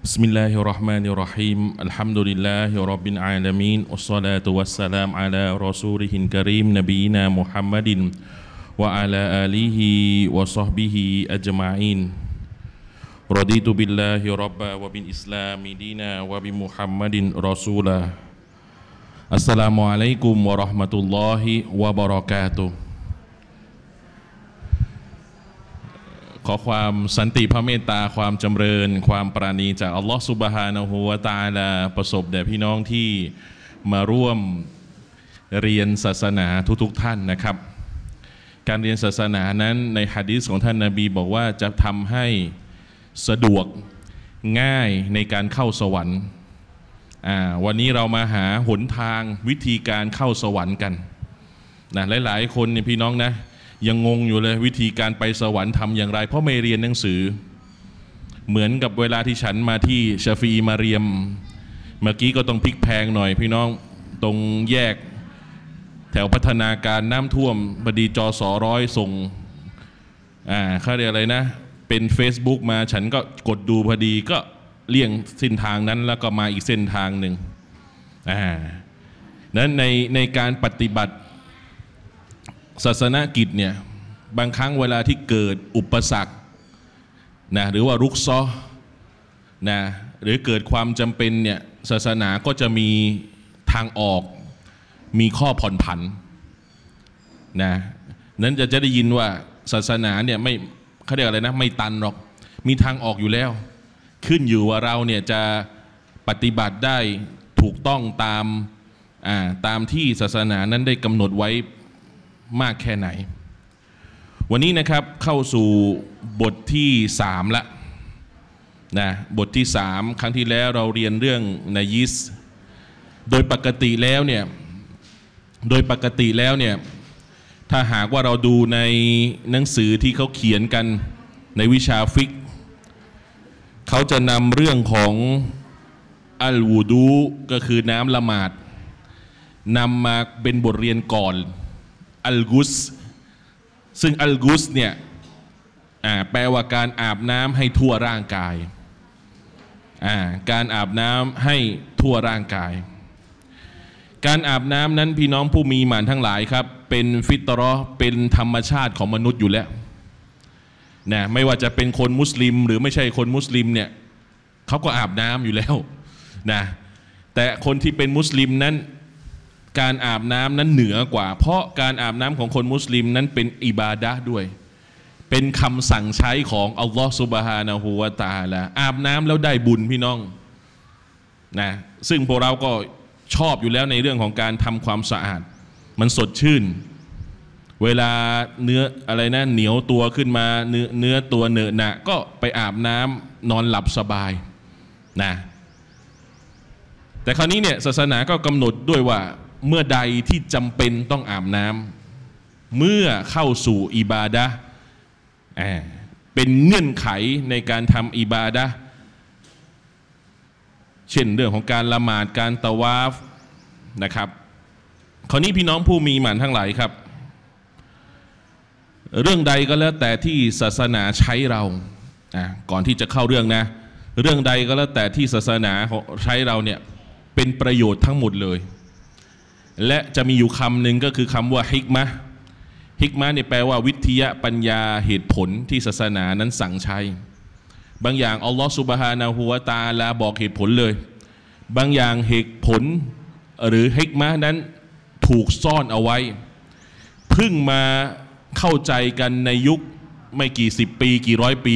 بسم الله الرحمن الرحيم الحمد لله رب العالمين والصلاة والسلام على رسوله الكريم نبينا محمد وعلى آله وصحبه أجمعين رضيت بالله ربا وبالإسلام دينا وبمحمد رسولا السلام عليكم ورحمة الله وبركاتهขอความสันติพระเมตตาความจำเริญความปราณีจากอัลลอฮฺซุบฮานะฮูวะตะอาลาประสบแด่พี่น้องที่มาร่วมเรียนศาสนาทุกท่านนะครับการเรียนศาสนานั้นในหะดีษของท่านนบีบอกว่าจะทำให้สะดวกง่ายในการเข้าสวรรค์วันนี้เรามาหาหนทางวิธีการเข้าสวรรค์กันนะหลายๆคนเนี่ยพี่น้องนะยังงงอยู่เลยวิธีการไปสวรรค์ทำอย่างไรเพราะไม่เรียนหนังสือเหมือนกับเวลาที่ฉันมาที่ชาฟีมาเรียมเมื่อกี้ก็ต้องพลิกแพงหน่อยพี่น้องตรงแยกแถวพัฒนาการน้ำท่วมพอดีจส100ส่งเขาเรียกอะไรนะเป็น Facebook มาฉันก็กดดูพอดีก็เลี่ยงเส้นทางนั้นแล้วก็มาอีกเส้นทางหนึ่งนั้นในการปฏิบัติศาสนกิจเนี่ยบางครั้งเวลาที่เกิดอุปสรรคนะหรือว่ารุกซอนะหรือเกิดความจำเป็นเนี่ยศาสนาก็จะมีทางออกมีข้อผ่อนผันนะนั้นจะได้ยินว่าศาสนาเนี่ยไม่เขาเรียกอะไรนะไม่ตันหรอกมีทางออกอยู่แล้วขึ้นอยู่ว่าเราเนี่ยจะปฏิบัติได้ถูกต้องตามที่ศาสนานั้นได้กำหนดไว้มากแค่ไหนวันนี้นะครับเข้าสู่บทที่3ละนะบทที่3ครั้งที่แล้วเราเรียนเรื่องนายิสโดยปกติแล้วเนี่ยถ้าหากว่าเราดูในหนังสือที่เขาเขียนกันในวิชาฟิกเขาจะนำเรื่องของอัลวูดูก็คือน้ำละหมาดนำมาเป็นบทเรียนก่อนอัลกุสซึ่งอัลกุสเนี่ยแปลว่าการอาบน้ำให้ทั่วร่างกายการอาบน้ำให้ทั่วร่างกายการอาบน้ำนั้นพี่น้องผู้มีหมานทั้งหลายครับเป็นฟิตเราะห์เป็นธรรมชาติของมนุษย์อยู่แล้วนะไม่ว่าจะเป็นคนมุสลิมหรือไม่ใช่คนมุสลิมเนี่ยเขาก็อาบน้ำอยู่แล้วนะแต่คนที่เป็นมุสลิมนั้นการอาบน้ำนั้นเหนือกว่าเพราะการอาบน้ำของคนมุสลิมนั้นเป็นอิบาดะห์ด้วยเป็นคำสั่งใช้ของอัลลอฮฺซุบฮานะฮูวะตะอาลาอาบน้ำแล้วได้บุญพี่น้องนะซึ่งพวกเราก็ชอบอยู่แล้วในเรื่องของการทำความสะอาดมันสดชื่นเวลาเนื้ออะไรนะเหนียวตัวขึ้นมาเนื้อตัวเหนอะหนะก็ไปอาบน้ำนอนหลับสบายนะแต่คราวนี้เนี่ยศาสนาก็กำหนดด้วยว่าเมื่อใดที่จำเป็นต้องอาบน้ำเมื่อเข้าสู่อิบาดะห์เป็นเงื่อนไขในการทำอิบาดะห์เช่นเรื่องของการละหมาดการตะวาฟนะครับคราวนี้พี่น้องผู้มีหมานทั้งหลายครับเรื่องใดก็แล้วแต่ที่ศาสนาใช้เราก่อนที่จะเข้าเรื่องนะเรื่องใดก็แล้วแต่ที่ศาสนาใช้เราเนี่ยเป็นประโยชน์ทั้งหมดเลยและจะมีอยู่คำหนึ่งก็คือคำว่าฮิกมะเนี่ยแปลว่าวิทยาปัญญาเหตุผลที่ศาสนานั้นสั่งใช้บางอย่างอัลลอฮฺซุบฮานะฮูวะตะอาลาบอกเหตุผลเลยบางอย่างเหตุผลหรือฮิกมะนั้นถูกซ่อนเอาไว้เพิ่งมาเข้าใจกันในยุคไม่กี่สิบปีกี่ร้อยปี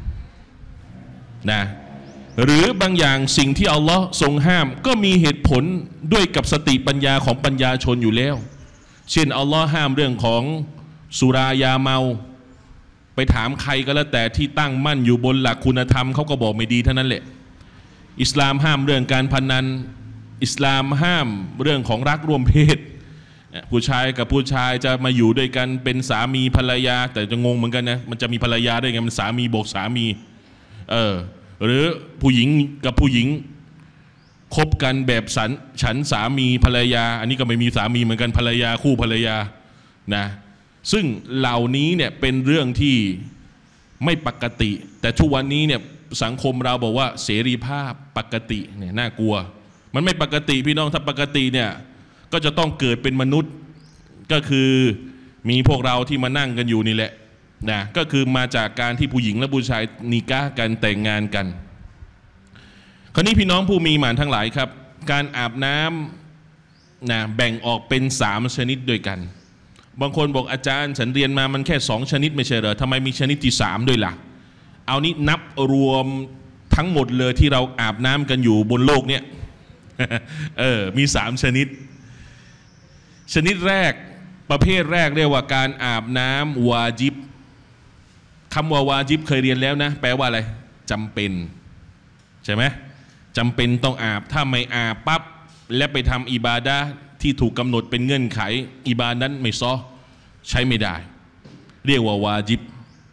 นะหรือบางอย่างสิ่งที่อัลลอฮ์ทรงห้ามก็มีเหตุผลด้วยกับสติปัญญาของปัญญาชนอยู่แล้วเช่นอัลลอฮ์ห้ามเรื่องของสุรายาเมาไปถามใครก็แล้วแต่ที่ตั้งมั่นอยู่บนหลักคุณธรรมเขาก็บอกไม่ดีเท่านั้นแหละอิสลามห้ามเรื่องการพนันอิสลามห้ามเรื่องของรักร่วมเพศผู้ชายกับผู้ชายจะมาอยู่ด้วยกันเป็นสามีภรรยาแต่จะงงเหมือนกันนะมันจะมีภรรยาได้ไงมันสามีบวกสามีหรือผู้หญิงกับผู้หญิงคบกันแบบฉันสามีภรรยาอันนี้ก็ไม่มีสามีเหมือนกันภรรยาคู่ภรรยานะซึ่งเหล่านี้เนี่ยเป็นเรื่องที่ไม่ปกติแต่ทุกวันนี้เนี่ยสังคมเราบอกว่าเสรีภาพปกติเนี่ยน่ากลัวมันไม่ปกติพี่น้องถ้าปกติเนี่ยก็จะต้องเกิดเป็นมนุษย์ก็คือมีพวกเราที่มานั่งกันอยู่นี่แหละนะก็คือมาจากการที่ผู้หญิงและผู้ชายนิกะห์กันแต่งงานกันคราวนี้พี่น้องผู้มีหมานทั้งหลายครับการอาบน้ำนะแบ่งออกเป็น3ชนิดด้วยกันบางคนบอกอาจารย์ฉันเรียนมามันแค่2ชนิดไม่ใช่เหรอทำไมมีชนิดที่3ด้วยล่ะเอานี้นับรวมทั้งหมดเลยที่เราอาบน้ำกันอยู่บนโลกเนี่ย มี3ชนิดชนิดแรกประเภทแรกเรียกว่าการอาบน้ำวาญิบคำว่าวาญิบเคยเรียนแล้วนะแปลว่าอะไรจำเป็นใช่ไหมจำเป็นต้องอาบถ้าไม่อาบปั๊บและไปทำอิบาดะห์ที่ถูกกำหนดเป็นเงื่อนไขอิบาดะห์นั้นไม่ซอใช้ไม่ได้เรียกว่าวาญิบ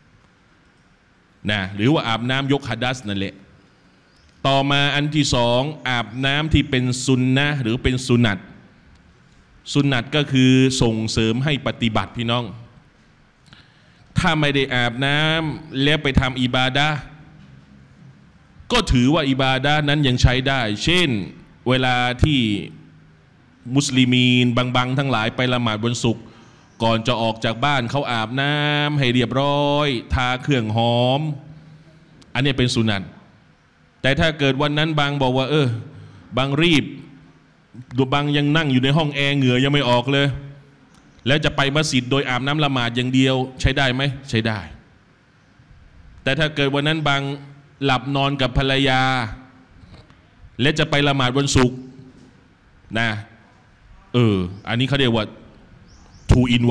นะหรือว่าอาบน้ำยกหะดัษนั่นแหละต่อมาอันที่2อาบน้ำที่เป็นซุนนะห์หรือเป็นสุนัตสุนัตก็คือส่งเสริมให้ปฏิบัติพี่น้องถ้าไม่ได้อาบน้ำแล้วไปทำอิบาดะห์ก็ถือว่าอิบาดะห์นั้นยังใช้ได้เช่นเวลาที่มุสลิมีนบางทั้งหลายไปละหมาดวันศุกร์ก่อนจะออกจากบ้านเขาอาบน้ำให้เรียบร้อยทาเครื่องหอมอันนี้เป็นสุนัตแต่ถ้าเกิดวันนั้นบางบอกว่าบางรีบบางยังนั่งอยู่ในห้องแอร์เหงื่อยังไม่ออกเลยแล้วจะไปมัสยิดโดยอาบน้ำละหมาดอย่างเดียวใช้ได้ไหมใช้ได้แต่ถ้าเกิดวันนั้นบางหลับนอนกับภรรยาและจะไปละหมาดวันศุกร์นะอันนี้เขาเรียกว่า two in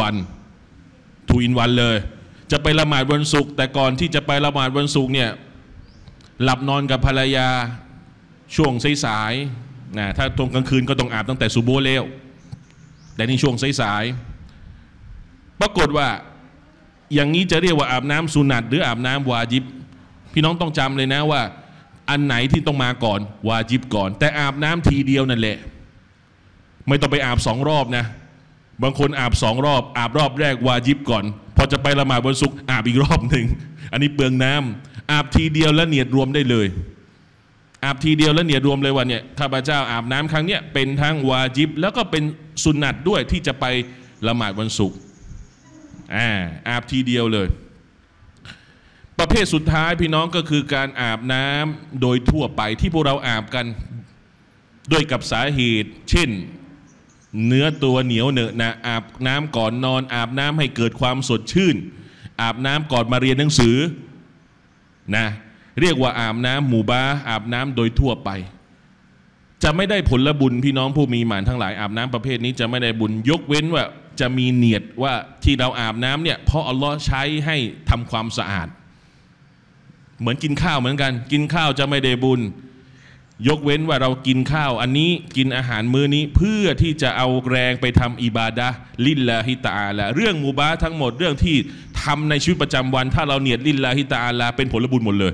one เลยจะไปละหมาดวันศุกร์แต่ก่อนที่จะไปละหมาดวันศุกร์เนี่ยหลับนอนกับภรรยาช่วงสายๆนะถ้าตรงกลางคืนก็ต้องอาบตั้งแต่ซุโบห์แล้วแต่นี่ช่วงสายๆปรากฏว่าอย่างนี้จะเรียกว่าอาบน้ำสุนัตหรืออาบน้ำวาญิบพี่น้องต้องจำเลยนะว่าอันไหนที่ต้องมาก่อนวาญิบก่อนแต่อาบน้ำทีเดียวนั่นแหละไม่ต้องไปอาบ2 รอบนะบางคนอาบ2 รอบอาบรอบแรกวาญิบก่อนพอจะไปละหมาดวันศุกร์อาบอีกรอบหนึ่งอันนี้เปลืองน้ำอาบทีเดียวแล้วเนียดรวมได้เลยอาบทีเดียวแล้วเนียดรวมเลยว่าเนี่ยข้าพเจ้าอาบน้ำครั้งเนี้ยเป็นทั้งวาญิบแล้วก็เป็นสุนัตด้วยที่จะไปละหมาดวันศุกร์อาบทีเดียวเลยประเภทสุดท้ายพี่น้องก็คือการอาบน้ำโดยทั่วไปที่พวกเราอาบกันด้วยกับสาเหตุเช่นเนื้อตัวเหนียวเหนอะหนะอาบน้ำก่อนนอนอาบน้ำให้เกิดความสดชื่นอาบน้ำก่อนมาเรียนหนังสือนะเรียกว่าอาบน้ำหมู่บาอาบน้ำโดยทั่วไปจะไม่ได้ผลบุญพี่น้องผู้มีหมานทั้งหลายอาบน้ำประเภทนี้จะไม่ได้บุญยกเว้นว่าจะมีเนียดว่าที่เราอาบน้ำเนี่ยเพราะอัลลอฮ์ใช้ให้ทำความสะอาดเหมือนกินข้าวเหมือนกันกินข้าวจะไม่ได้บุญยกเว้นว่าเรากินข้าวอันนี้กินอาหารมื้อนี้เพื่อที่จะเอาแรงไปทำอิบาดะห์ลิลลาฮิตะอาลาเรื่องมุบาห์ทั้งหมดเรื่องที่ทำในชีวิตประจำวันถ้าเราเนียดลิลลาฮิตะอาลาเป็นผลบุญหมดเลย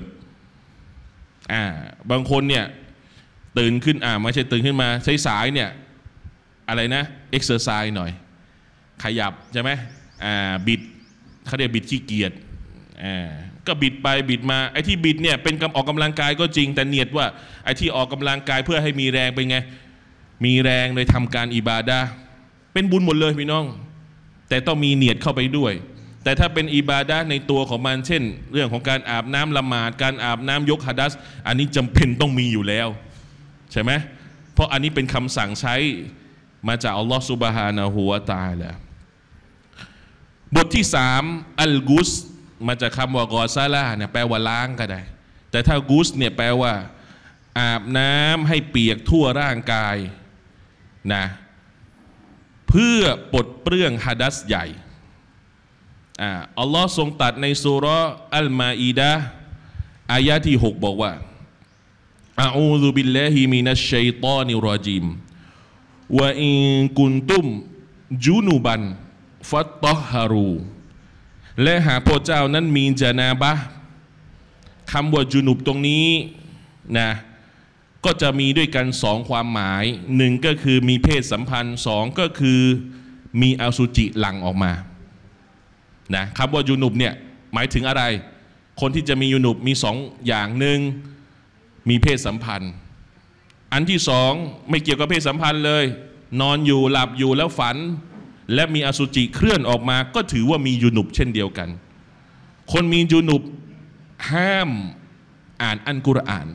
บางคนเนี่ยตื่นขึ้นไม่ใช่ตื่นขึ้นมาสายๆเนี่ยอะไรนะเอ็กซ์เซอร์ไซส์หน่อยขยับใช่ไหมบิดเขาเรียกบิดขี้เกียจก็บิดไปบิดมาไอ้ที่บิดเนี่ยเป็นออกกำลังกายก็จริงแต่เนียดว่าไอ้ที่ออกกำลังกายเพื่อให้มีแรงเป็นไงมีแรงเลยทำการอิบาดะห์เป็นบุญหมดเลยพี่น้องแต่ต้องมีเนียดเข้าไปด้วยแต่ถ้าเป็นอิบาดะห์ในตัวของมันเช่นเรื่องของการอาบน้ำละหมาดการอาบน้ำยกหะดัษอันนี้จำเป็นต้องมีอยู่แล้วใช่ไหมเพราะอันนี้เป็นคำสั่งใช้มาจากอัลลอฮฺซุบฮานะฮูวะตะอาลาบทที่3อัลกุสมาจากคำว่ากอซาลาเนี่ยแปลว่าล้างก็ได้แต่ถ้ากุสเนี่ยแปลว่าอาบน้ำให้เปียกทั่วร่างกายนะเพื่อปลดเปลื้องหะดัษใหญ่อัลลอฮ์ทรงตรัสในซูเราะห์อัลมาอีดะห์อายะที่6บอกว่าอะอูซุบิลลาฮิมินัชชัยฏอนิรรอญีมวะอินกุนตุมจุนุบันฟัตตอฮารูและหากพวกเจ้านั้นมีจานาบะห์คำว่าจุนุบตรงนี้นะก็จะมีด้วยกัน2ความหมาย1ก็คือมีเพศสัมพันธ์2ก็คือมีอสุจิหลั่งออกมานะคำว่าจุนุบเนี่ยหมายถึงอะไรคนที่จะมียูนุบมีสองอย่างหนึ่งมีเพศสัมพันธ์อันที่สองไม่เกี่ยวกับเพศสัมพันธ์เลยนอนอยู่หลับอยู่แล้วฝันและมีอสุจิเคลื่อนออกมาก็ถือว่ามียูนุบเช่นเดียวกันคนมียูนุบห้ามอ่านอัลกุรอาน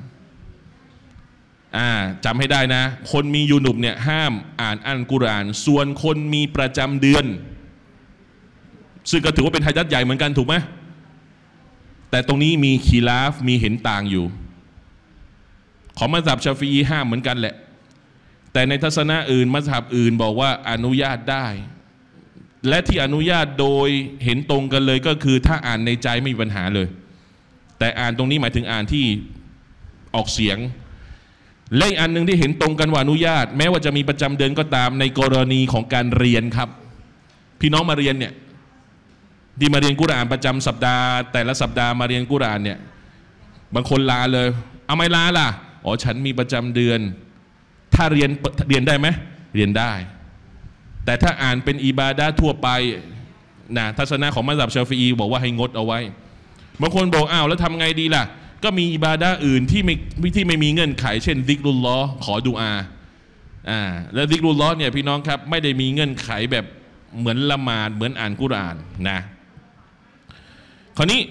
จำให้ได้นะคนมียูนุบเนี่ยห้ามอ่านอัลกุรอานส่วนคนมีประจำเดือนซึ่งก็ถือว่าเป็นฮัญัตใหญ่เหมือนกันถูกไหมแต่ตรงนี้มีคีลาฟมีเห็นต่างอยู่ของมัซฮับชาฟีอีห้ามเหมือนกันแหละแต่ในทัศนะอื่นมัซฮับอื่นบอกว่าอนุญาตได้และที่อนุญาตโดยเห็นตรงกันเลยก็คือถ้าอ่านในใจไม่มีปัญหาเลยแต่อ่านตรงนี้หมายถึงอ่านที่ออกเสียงและอีกอันหนึ่งที่เห็นตรงกันว่าอนุญาตแม้ว่าจะมีประจำเดือนก็ตามในกรณีของการเรียนครับพี่น้องมาเรียนเนี่ยที่มาเรียนกุรอานประจำสัปดาห์แต่ละสัปดาห์มาเรียนกุรอานเนี่ยบางคนลาเลยเอาไม่ลาล่ะอ๋อฉันมีประจำเดือนถ้าเรียนได้ไหมเรียนได้แต่ถ้าอ่านเป็นอิบาดะห์ทั่วไปนะทัศนะของมัซฮับชาฟีอีบอกว่าให้งดเอาไว้บางคนบอกอ้าวแล้วทำไงดีล่ะก็มีอิบาดะห์อื่นที่ไม่มีเงื่อนไขเช่นซิกรุลลอฮ์ขอดุอาและซิกรุลลอฮ์เนี่ยพี่น้องครับไม่ได้มีเงื่อนไขแบบเหมือนละหมาดเหมือนอ่านกุรอานนะคราวนี้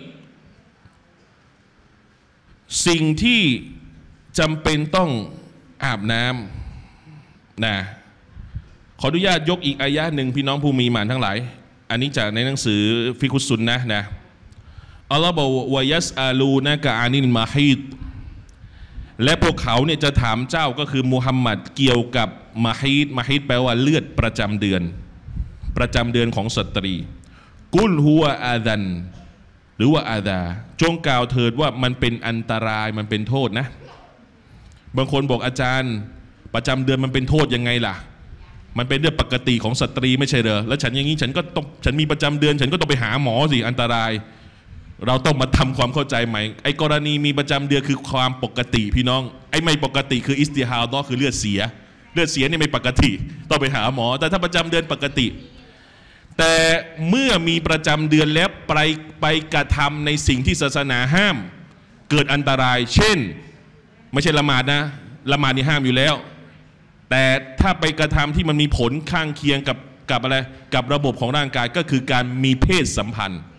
สิ่งที่จำเป็นต้องอาบน้ำนะขออนุญาตยกอีกอายะหนึ่งพี่น้องผู้มีหมานทั้งหลายอันนี้จากในหนังสือฟิกุสซุนนะห์นะอัลลอฮ์บอกวะยัสอาลูนะกะอานิลมาฮีดและพวกเขาเนี่ยจะถามเจ้าก็คือมุฮัมมัดเกี่ยวกับมาฮีดแปลว่าเลือดประจำเดือนของสตรีกุลฮัวอาดันหรือว่าอาดาจงกล่าวเถิดว่ามันเป็นอันตรายมันเป็นโทษนะบางคนบอกอาจารย์ประจำเดือนมันเป็นโทษยังไงล่ะมันเป็นเรื่องปกติของสตรีไม่ใช่เหรอแล้วฉันอย่างนี้ฉันมีประจำเดือนฉันก็ต้องไปหาหมอสิอันตรายเราต้องมาทำความเข้าใจใหม่ไอ้กรณีมีประจำเดือนคือความปกติพี่น้องไอ้ไม่ปกติคืออิสติฮาดะห์คือเลือดเสียนี่ไม่ปกติต้องไปหาหมอแต่ถ้าประจำเดือนปกติแต่เมื่อมีประจำเดือนแล้วไปกระทำในสิ่งที่ศาสนาห้ามเกิดอันตรายเช่นไม่ใช่ละหมาดนะละหมาดนี่ห้ามอยู่แล้วแต่ถ้าไปกระทำที่มันมีผลข้างเคียงกับอะไรกับระบบของร่างกายก็คือการมีเพศสัมพันธ์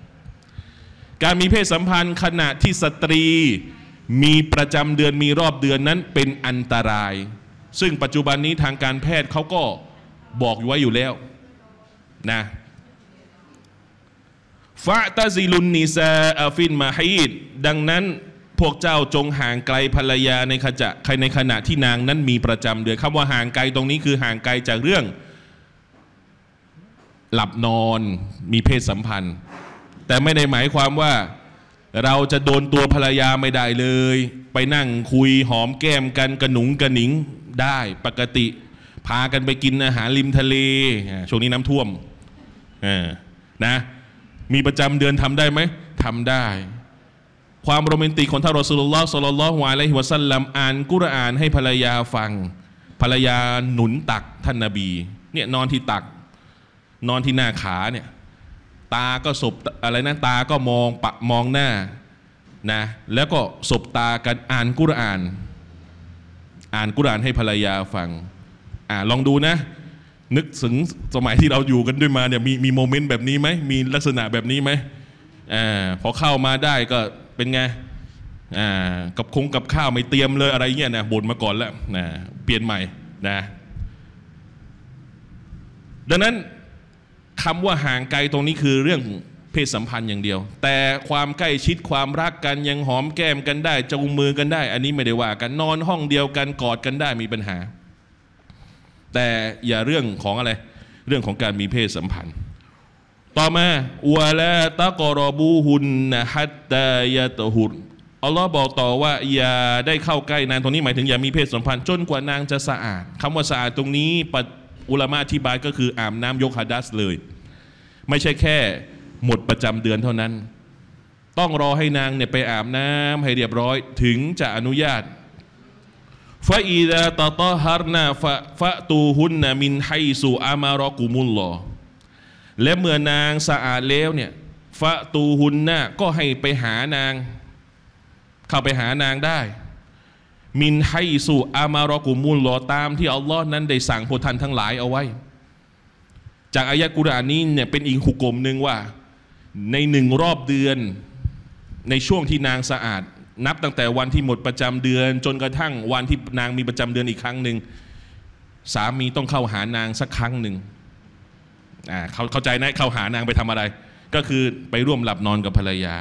ขณะที่สตรีมีประจำเดือนมีรอบเดือนนั้นเป็นอันตรายซึ่งปัจจุบันนี้ทางการแพทย์เขาก็บอกไว้อยู่แล้วนะฟะตะซิลุนนิซาอาฟินมาฮีดดังนั้นพวกเจ้าจงห่างไกลภรรยาในขณะที่นางนั้นมีประจำเดือนคำว่าห่างไกลตรงนี้คือห่างไกลจากเรื่องหลับนอนมีเพศสัมพันธ์แต่ไม่ได้หมายความว่าเราจะโดนตัวภรรยาไม่ได้เลยไปนั่งคุยหอมแก้มกันกระหนุงกระหนิงได้ปกติพากันไปกินอาหารริมทะเลช่วงนี้น้ำท่วมนะมีประจำเดือนทำได้ไหมทำได้ความโรแมนติกของท่านรอซูลุลลอฮ์ ศ็อลลัลลอฮุอะลัยฮิวะซัลลัมอ่านกุรอานให้ภรรยาฟังภรรยาหนุนตักท่านนบีเนี่ยนอนที่ตักนอนที่หน้าขาเนี่ยตาก็สบอะไรนะตาก็มองหน้านะแล้วก็สบตากันอ่านกุรอานให้ภรรยาฟังลองดูนะนึกถึงสมัยที่เราอยู่กันด้วยมาเนี่ยมีโมเมนต์แบบนี้ไหมมีลักษณะแบบนี้ไหมพอเข้ามาได้ก็เป็นไงกับข้าวไม่เตรียมเลยอะไรเงี้ยนะบ่นมาก่อนแล้วนะเปลี่ยนใหม่นะดังนั้นคำว่าห่างไกลตรงนี้คือเรื่องเพศสัมพันธ์อย่างเดียวแต่ความใกล้ชิดความรักกันยังหอมแก้มกันได้จูงมือกันได้อันนี้ไม่ได้ว่ากันนอนห้องเดียวกันกอดกันได้มีปัญหาแต่อย่าเรื่องของอะไรเรื่องของการมีเพศสัมพันธ์ต่อมาวะลาตะกอรอบูฮุนนะฮัตตายะตะฮุรอัลลอฮ์บอกต่อว่าอย่าได้เข้าใกล้นางตรงนี้หมายถึงอย่ามีเพศสัมพันธ์จนกว่านางจะสะอาดคำว่าสะอาดตรงนี้อุลามะอธิบายก็คืออาบน้ำยกฮะดัษเลยไม่ใช่แค่หมดประจำเดือนเท่านั้นต้องรอให้นางเนี่ยไปอาบน้ำให้เรียบร้อยถึงจะอนุญาตฟะอีซาตะตะฮาร์นาฟะตูฮุนนะมินไฮซูอามารอกุมุลลอและเมื่อนางสะอาดแล้วเนี่ยฟะตูฮุนนะก็ให้ไปหานางเข้าไปหานางได้มินไฮสุอามารอกุมุลลอตามที่อัลลอฮ์นั้นได้สั่งพวกท่านทั้งหลายเอาไว้จากอายะกุรอานนี้เนี่ยเป็นอีกหุกกลมหนึ่งว่าใน1 รอบเดือนในช่วงที่นางสะอาดนับตั้งแต่วันที่หมดประจำเดือนจนกระทั่งวันที่นางมีประจำเดือนอีกครั้งหนึ่งสามีต้องเข้าหานางสักครั้งหนึ่งเข้าใจนะเข้าหานางไปทำอะไรก็คือไปร่วมหลับนอนกับภรรยา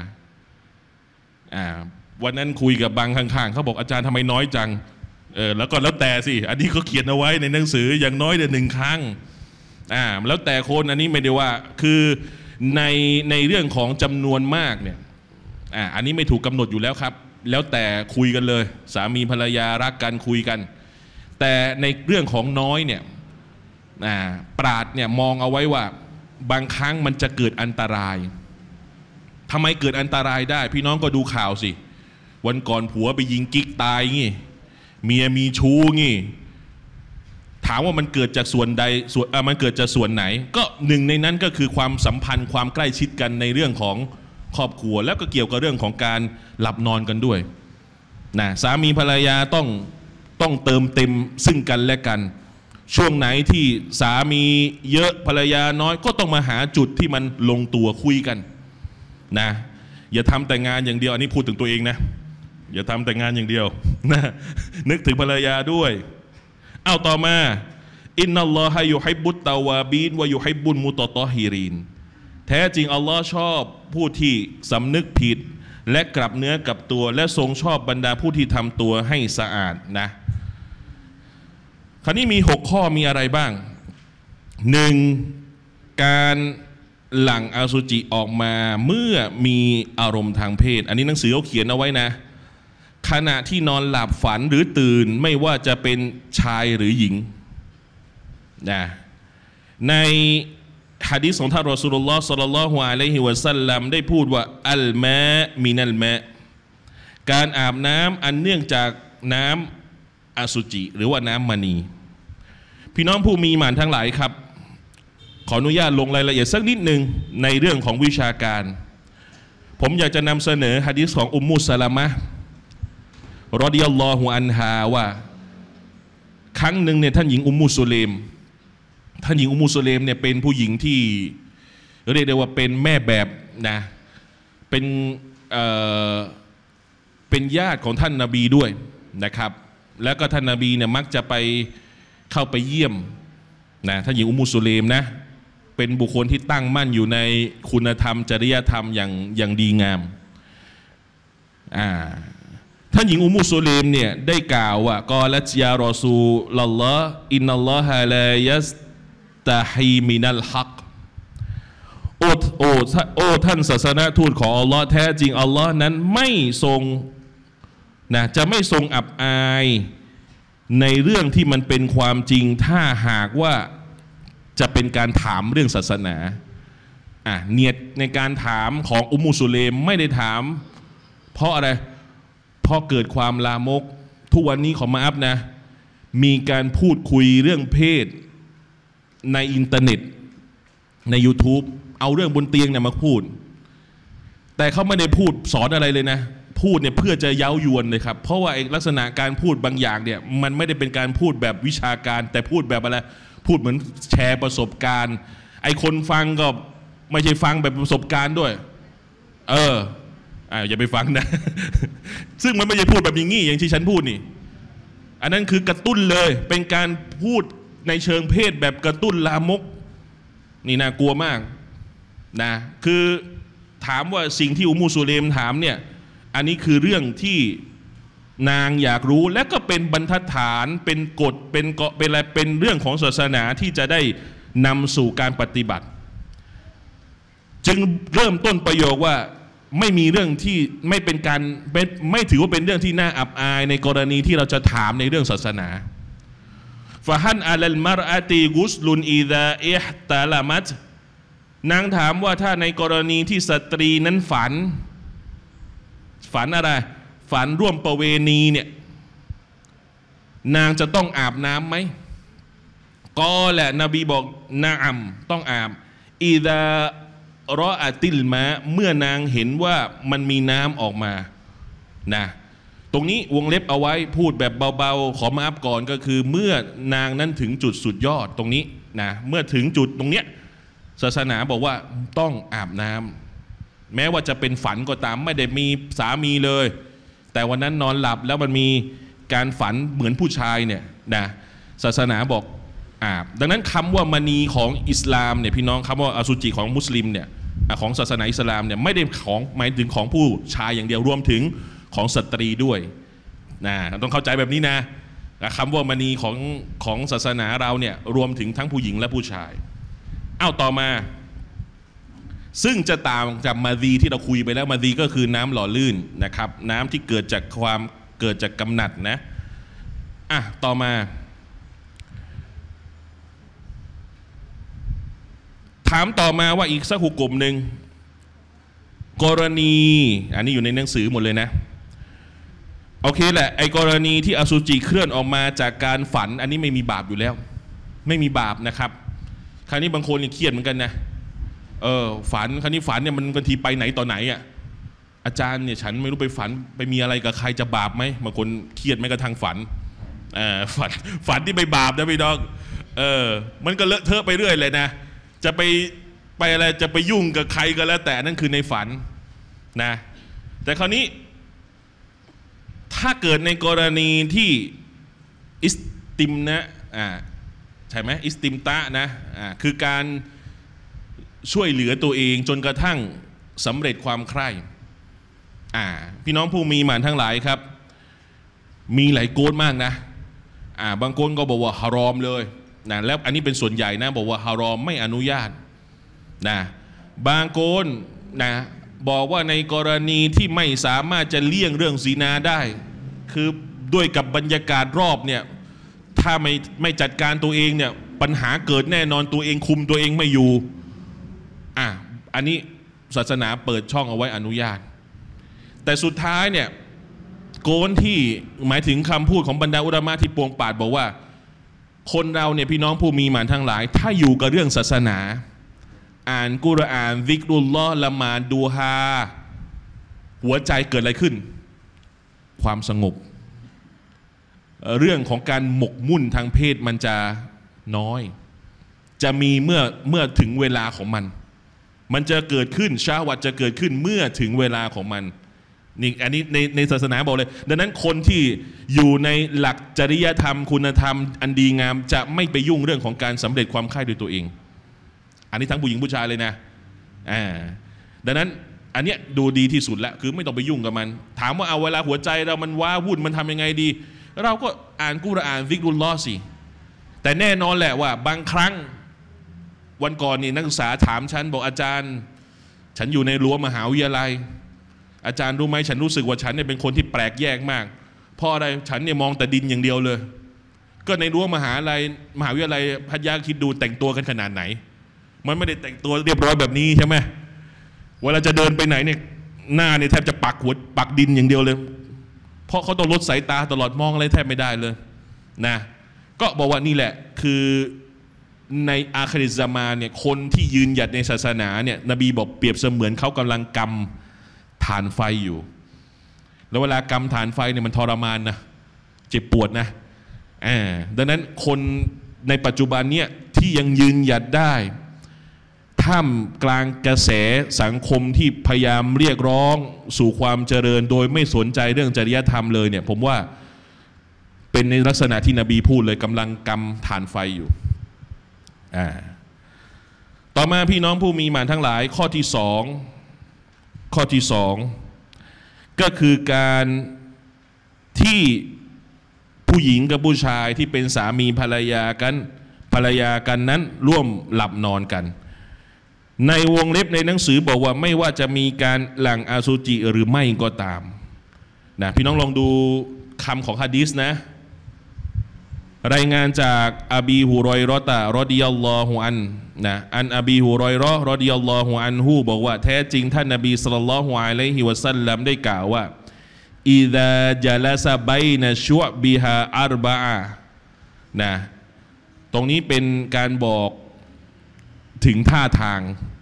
วันนั้นคุยกับบางข้างๆเขาบอกอาจารย์ทำไมน้อยจังแล้วก็แล้วแต่สิอันนี้เขาเขียนเอาไว้ในหนังสืออย่างน้อยเดือน1 ครั้งแล้วแต่คนอันนี้ไม่ได้ว่าคือในเรื่องของจำนวนมากเนี่ยอันนี้ไม่ถูกกำหนดอยู่แล้วครับแล้วแต่คุยกันเลยสามีภรรยารักกันคุยกันแต่ในเรื่องของน้อยเนี่ยปราชญ์เนี่ยมองเอาไว้ว่าบางครั้งมันจะเกิดอันตรายทำไมเกิดอันตรายได้พี่น้องก็ดูข่าวสิวันก่อนผัวไปยิงกิ๊กตายงี้เมียมีชู้งี้ถามว่ามันเกิดจากส่วนใดมันเกิดจากส่วนไหนก็หนึ่งในนั้นก็คือความสัมพันธ์ความใกล้ชิดกันในเรื่องของครอบครัวแล้วก็เกี่ยวกับเรื่องของการหลับนอนกันด้วยนะสามีภรรยาต้องเติมเต็มซึ่งกันและกันช่วงไหนที่สามีเยอะภรรยาน้อยก็ต้องมาหาจุดที่มันลงตัวคุยกันนะอย่าทำแต่งานอย่างเดียวอันนี้พูดถึงตัวเองนะอย่าทำแต่งานอย่างเดียวนะนึกถึงภรรยาด้วยเอาต่อมาอินนัลลอฮะยุฮิบบุตตาวาบีนวะยุฮิบบุลมุตตอฮิรินแท้จริงอัลลอฮ์ชอบผู้ที่สำนึกผิดและกลับเนื้อกลับตัวและทรงชอบบรรดาผู้ที่ทำตัวให้สะอาดนะคราวนี้มี6 ข้อมีอะไรบ้าง 1. การหลั่งอสุจิออกมาเมื่อมีอารมณ์ทางเพศอันนี้หนังสือเขาเขียนเอาไว้นะขณะที่นอนหลับฝันหรือตื่นไม่ว่าจะเป็นชายหรือหญิงนะในหะดีษของท่านรอซูลุลลอฮ์ศ็อลลัลลอฮุอะลัยฮิวะซัลลัมได้พูดว่าอัลมามินัลมาการอาบน้ำอันเนื่องจากน้ำอสุจิหรือว่าน้ำมณีพี่น้องผู้มีหมานทั้งหลายครับขออนุญาตลงรายละเอียดสักนิดหนึ่งในเรื่องของวิชาการผมอยากจะนำเสนอหะดีษของอุมมุสลามะห์รอฎิยัลลอฮุอันฮาว่าครั้งหนึ่งเนี่ยท่านหญิงอุมมุสุเลมเนี่ยเป็นผู้หญิงที่เรียกได้ว่าเป็นแม่แบบนะเป็นญาติของท่านนบีด้วยนะครับแล้วก็ท่านนบีเนี่ยมักจะไปเข้าไปเยี่ยมนะท่านหญิงอุมมุสุเลมนะเป็นบุคคลที่ตั้งมั่นอยู่ในคุณธรรมจริยธรรมอย่างดีงามท่านหญิงอุมมุสุเลมเนี่ยได้กล่าวว่ากอลัตยารอซูลัลลอฮ์อินนัลลอฮะลายัสตะฮีมินัลฮักโอ้ท่านศาสนทูตของอัลลอฮ์แท้จริงอัลลอฮ์นั้นไม่ทรงจะไม่ทรงอับอายในเรื่องที่มันเป็นความจริงถ้าหากว่าจะเป็นการถามเรื่องศาสนาเนียดในการถามของอุมมุสุเลมไม่ได้ถามเพราะอะไรเพราะเกิดความลามกทุกวันนี้ขอมาอัพนะมีการพูดคุยเรื่องเพศในอินเทอร์เน็ตใน YouTube เอาเรื่องบนเตียงเนี่ยมาพูดแต่เขาไม่ได้พูดสอนอะไรเลยนะพูดเนี่ยเพื่อจะเย้ายวนเลยครับเพราะว่าลักษณะการพูดบางอย่างเนี่ยมันไม่ได้เป็นการพูดแบบวิชาการแต่พูดแบบอะไรพูดเหมือนแชร์ประสบการณ์ไอ้คนฟังก็ไม่ใช่ฟังแบบประสบการณ์ด้วยอย่าไปฟังนะ ซึ่งมันไม่ใช่พูดแบบอย่างงี้อย่างที่ฉันพูดนี่อันนั้นคือกระตุ้นเลยเป็นการพูดในเชิงเพศแบบกระตุ้นลามกนี่น่ากลัวมากนะคือถามว่าสิ่งที่อุมมุสุเลมถามเนี่ยอันนี้คือเรื่องที่นางอยากรู้และก็เป็นบรรทัดฐานเป็นกฎเป็นอะไรเป็นเรื่องของศาสนาที่จะได้นำสู่การปฏิบัติจึงเริ่มต้นประโยคว่าไม่มีเรื่องที่ไม่เป็นการไม่ถือว่าเป็นเรื่องที่น่าอับอายในกรณีที่เราจะถามในเรื่องศาสนาฟะฮันอัลมารอะตีกุสลุนอิซาอิฮตะลามัตนางถามว่าถ้าในกรณีที่สตรีนั้นฝันอะไรฝันร่วมประเวณีเนี่ยนางจะต้องอาบน้ำไหมก็แหละนบีบอกนะอัมต้องอาบอิซารออาติลมะเมื่อนางเห็นว่ามันมีน้ำออกมานะตรงนี้วงเล็บเอาไว้พูดแบบเบาๆขอมาอัพก่อนก็คือเมื่อนางนั้นถึงจุดสุดยอดตรงนี้นะเมื่อถึงจุดตรงเนี้ยศาสนาบอกว่าต้องอาบน้ำแม้ว่าจะเป็นฝันก็ตามไม่ได้มีสามีเลยแต่วันนั้นนอนหลับแล้วมันมีการฝันเหมือนผู้ชายเนี่ยนะศาสนาบอกอาบดังนั้นคำว่ามณีของอิสลามเนี่ยพี่น้องคำว่าอสุจิของมุสลิมเนี่ยของศาสนาอิสลามเนี่ยไม่ได้ของหมายถึงของผู้ชายอย่างเดียวรวมถึงของสตรีด้วยนะต้องเข้าใจแบบนี้นะคำว่ามณีของศาสนาเราเนี่ยรวมถึงทั้งผู้หญิงและผู้ชายต่อมาซึ่งจะต่างจากมาดีที่เราคุยไปแล้วมาดีก็คือน้ำหล่อลื่นนะครับน้ำที่เกิดจากกำหนัดนะต่อมาถามต่อมาว่าอีกสักหุกกลมหนึ่งกรณีอันนี้อยู่ในหนังสือหมดเลยนะโอเคแหละไอ้กรณีที่อสุจิเคลื่อนออกมาจากการฝันอันนี้ไม่มีบาปอยู่แล้วไม่มีบาปนะครับคราวนี้บางคนเครียดเหมือนกันนะฝันคราวนี้ฝันเนี่ยมันบางทีไปไหนต่อไหนอาจารย์เนี่ยฉันไม่รู้ไปฝันไปมีอะไรกับใครจะบาปไหมบางคนเครียดแม้กระทั่งฝันที่ไม่บาปนะพี่น้องมันก็เลอะเทอะไปเรื่อยเลยนะจะไปอะไรจะไปยุ่งกับใครก็แล้วแต่นั่นคือในฝันนะแต่คราวนี้ถ้าเกิดในกรณีที่อิสติมนะใช่ไหมอิสติมตะนะคือการช่วยเหลือตัวเองจนกระทั่งสำเร็จความใคร่พี่น้องผู้มีหมานทั้งหลายครับมีหลายโกนมากนะบางคนก็บอกว่าฮารอมเลยนะแล้วอันนี้เป็นส่วนใหญ่นะบอกว่าฮารอมไม่อนุญาตนะบางคนนะบอกว่าในกรณีที่ไม่สามารถจะเลี่ยงเรื่องซินาได้คือด้วยกับบรรยากาศรอบเนี่ยถ้าไม่จัดการตัวเองเนี่ยปัญหาเกิดแน่นอนตัวเองคุมตัวเองไม่อยู่อันนี้ศาสนาเปิดช่องเอาไว้อนุญาตแต่สุดท้ายเนี่ยโกนที่หมายถึงคำพูดของบรรดาอุลามะที่ปวงปาดบอกว่าคนเราเนี่ยพี่น้องผู้มีหมานทั้งหลายถ้าอยู่กับเรื่องศาสนาอ่านกุรอานซิกรุลลอฮ์ละหมาดดูฮาหัวใจเกิดอะไรขึ้นความสงบเรื่องของการหมกมุ่นทางเพศมันจะน้อยจะมีเมื่อถึงเวลาของมันจะเกิดขึ้นชาวัตจะเกิดขึ้นเมื่อถึงเวลาของมันนี่อันนี้ในศาสนาบอกเลยดังนั้นคนที่อยู่ในหลักจริยธรรมคุณธรรมอันดีงามจะไม่ไปยุ่งเรื่องของการสำเร็จความใคร่ด้วยตัวเองอันนี้ทั้งผู้หญิงผู้ชายเลยนะดังนั้นอันเนี้ยดูดีที่สุดแล้วคือไม่ต้องไปยุ่งกับมันถามว่าเอาเวลาหัวใจเรามันว้าวุ่นมันทำยังไงดีเราก็อ่านกุรอานซิกรุลลอฮ์สิแต่แน่นอนแหละว่าบางครั้งวันก่อนนี่นักศึกษาถามฉันบอกอาจารย์ฉันอยู่ในรั้วมหาวิทยาลัยอาจารย์รู้ไหมฉันรู้สึกว่าฉันเนี่ยเป็นคนที่แปลกแยกมากเพราะอะไรฉันเนี่ยมองแต่ดินอย่างเดียวเลยก็ในรั้วมหาวิทยาลัยพัทยาคิดดูแต่งตัวกันขนาดไหนมันไม่ได้แต่งตัวเรียบร้อยแบบนี้ใช่ไหมเวลาจะเดินไปไหนเนี่ยหน้าเนี่ยแทบจะปักดินอย่างเดียวเลยเพราะเขาต้องลดสายตาตลอดมองอะไรแทบไม่ได้เลยนะก็บอกว่านี่แหละคือในอาคริซามานเนี่ยคนที่ยืนหยัดในศาสนาเนี่ยนบีบอกเปรียบเสมือนเขากำลังกำถ่านไฟอยู่แล้วเวลากำถ่านไฟเนี่ยมันทรมานนะเจ็บปวดนะดังนั้นคนในปัจจุบันเนี่ยที่ยังยืนหยัดได้ท่ามกลางกระแสสังคมที่พยายามเรียกร้องสู่ความเจริญโดยไม่สนใจเรื่องจริยธรรมเลยเนี่ยผมว่าเป็นในลักษณะที่นบีพูดเลยกำลังกำถ่านไฟอยู่ต่อมาพี่น้องผู้มีหมานทั้งหลายข้อที่สองก็คือการที่ผู้หญิงกับผู้ชายที่เป็นสามีภรรยากันนั้นร่วมหลับนอนกันในวงเล็บในหนังสือบอกว่าไม่ว่าจะมีการหลั่งอสุจิหรือไม่ก็ตามนะพี่น้องลองดูคำของหะดีษนะรายงานจากอบีฮุรอยเราะห์รอฎิยัลลอฮุอันนะอันอบีฮุรอยเราะห์รอฎิยัลลอฮุอันฮูบอกว่าแท้จริงท่านนบีศ็อลลัลลอฮุอะลัยฮิวะซัลลัมได้กล่าวว่าอิซาญะละซะบัยนะชุอ์บิฮาอัรบะอะนะตรงนี้เป็นการบอกถึงท่าทาง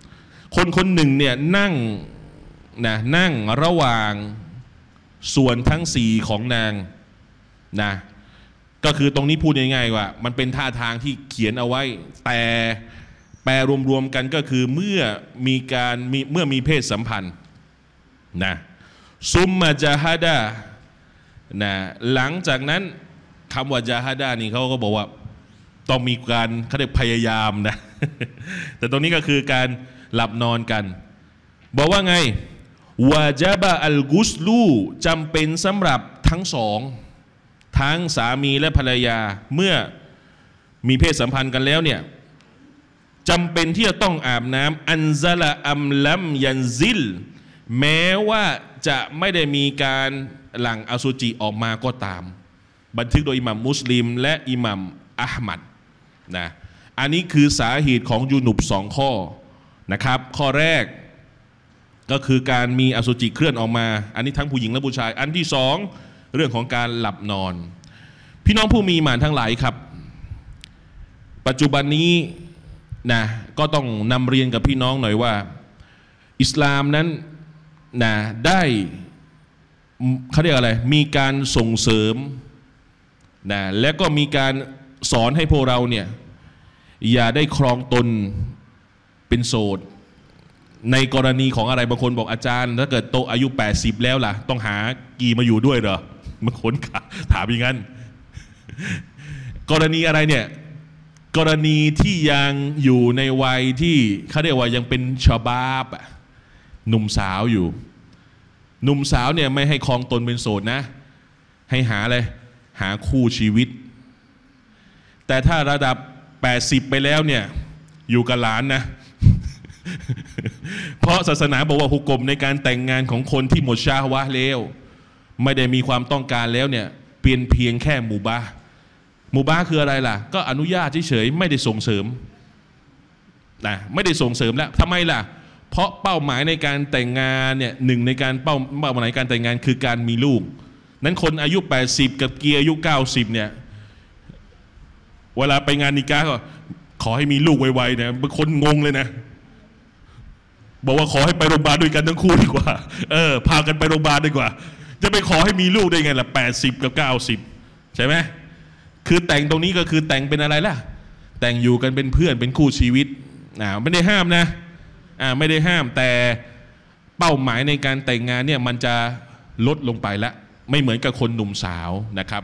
คนคนหนึ่งเนี่ยนั่งระหว่างส่วนทั้งสี่ของนางนะก็คือตรงนี้พูดง่ายๆว่ามันเป็นท่าทางที่เขียนเอาไว้แต่แปลรวมๆกันก็คือเมื่อมีเพศสัมพันธ์นะซุมมาจาฮาดานะหลังจากนั้นคำว่าจาฮาดานี่เขาก็บอกว่าต้องมีการเขาเรียกพยายามนะ แต่ตรงนี้ก็คือการหลับนอนกันบอกว่าไงวาจาบะอัลกุสลูจำเป็นสำหรับทั้งสองทั้งสามีและภรรยาเมื่อมีเพศสัมพันธ์กันแล้วเนี่ยจำเป็นที่จะต้องอาบน้ำอันซาละอัมลัมยันซิลแม้ว่าจะไม่ได้มีการหลั่งอสุจิออกมาก็ตามบันทึกโดยอิหมัมมุสลิมและอิหมัมอะห์มัดนะอันนี้คือสาเหตุของยูนุบ2 ข้อนะครับข้อแรกก็คือการมีอสุจิเคลื่อนออกมาอันนี้ทั้งผู้หญิงและผู้ชายอันที่2เรื่องของการหลับนอนพี่น้องผู้มีหมานทั้งหลายครับปัจจุบันนี้นะก็ต้องนำเรียนกับพี่น้องหน่อยว่าอิสลามนั้นนะได้เขาเรียกอะไรมีการส่งเสริมนะและก็มีการสอนให้พวกเราเนี่ยอย่าได้ครองตนเป็นโสดในกรณีของอะไรบางคนบอกอาจารย์ถ้าเกิดโตอายุ80แล้วล่ะต้องหากีมาอยู่ด้วยเหรอบางคนถามอย่างนั้นกรณีอะไรเนี่ยกรณีที่ยังอยู่ในวัยที่เขาเรียกว่ายังเป็นชาบาบหนุ่มสาวอยู่หนุ่มสาวเนี่ยไม่ให้ครองตนเป็นโสดนะให้หาอะไรหาคู่ชีวิตแต่ถ้าระดับ80ไปแล้วเนี่ยอยู่กับหลานนะ เพราะศาสนาบอกว่าหุกมในการแต่งงานของคนที่หมดชาฮวะห์แล้วไม่ได้มีความต้องการแล้วเนี่ยเพียงแค่มุบาห์คืออะไรล่ะก็อนุญาตเฉยๆไม่ได้ส่งเสริมนะไม่ได้ส่งเสริมแล้วทำไมล่ะเพราะเป้าหมายในการแต่งงานเนี่ยหนึ่งในการเป้าหมายการแต่งงานคือการมีลูกนั้นคนอายุ80กับเกียร์อายุ90เนี่ยเวลาไปงานนิกาก็ขอให้มีลูกไวๆเนี่ยบางคนงงเลยนะบอกว่าขอให้ไปโรงพยาบาลด้วยกันทั้งคู่ดีกว่าพากันไปโรงพยาบาลดีกว่าจะไปขอให้มีลูกได้ไงล่ะ80กับ90ใช่ไหมคือแต่งตรงนี้ก็คือแต่งเป็นอะไรล่ะแต่งอยู่กันเป็นเพื่อนเป็นคู่ชีวิตไม่ได้ห้ามนะไม่ได้ห้ามแต่เป้าหมายในการแต่งงานเนี่ยมันจะลดลงไปละไม่เหมือนกับคนหนุ่มสาวนะครับ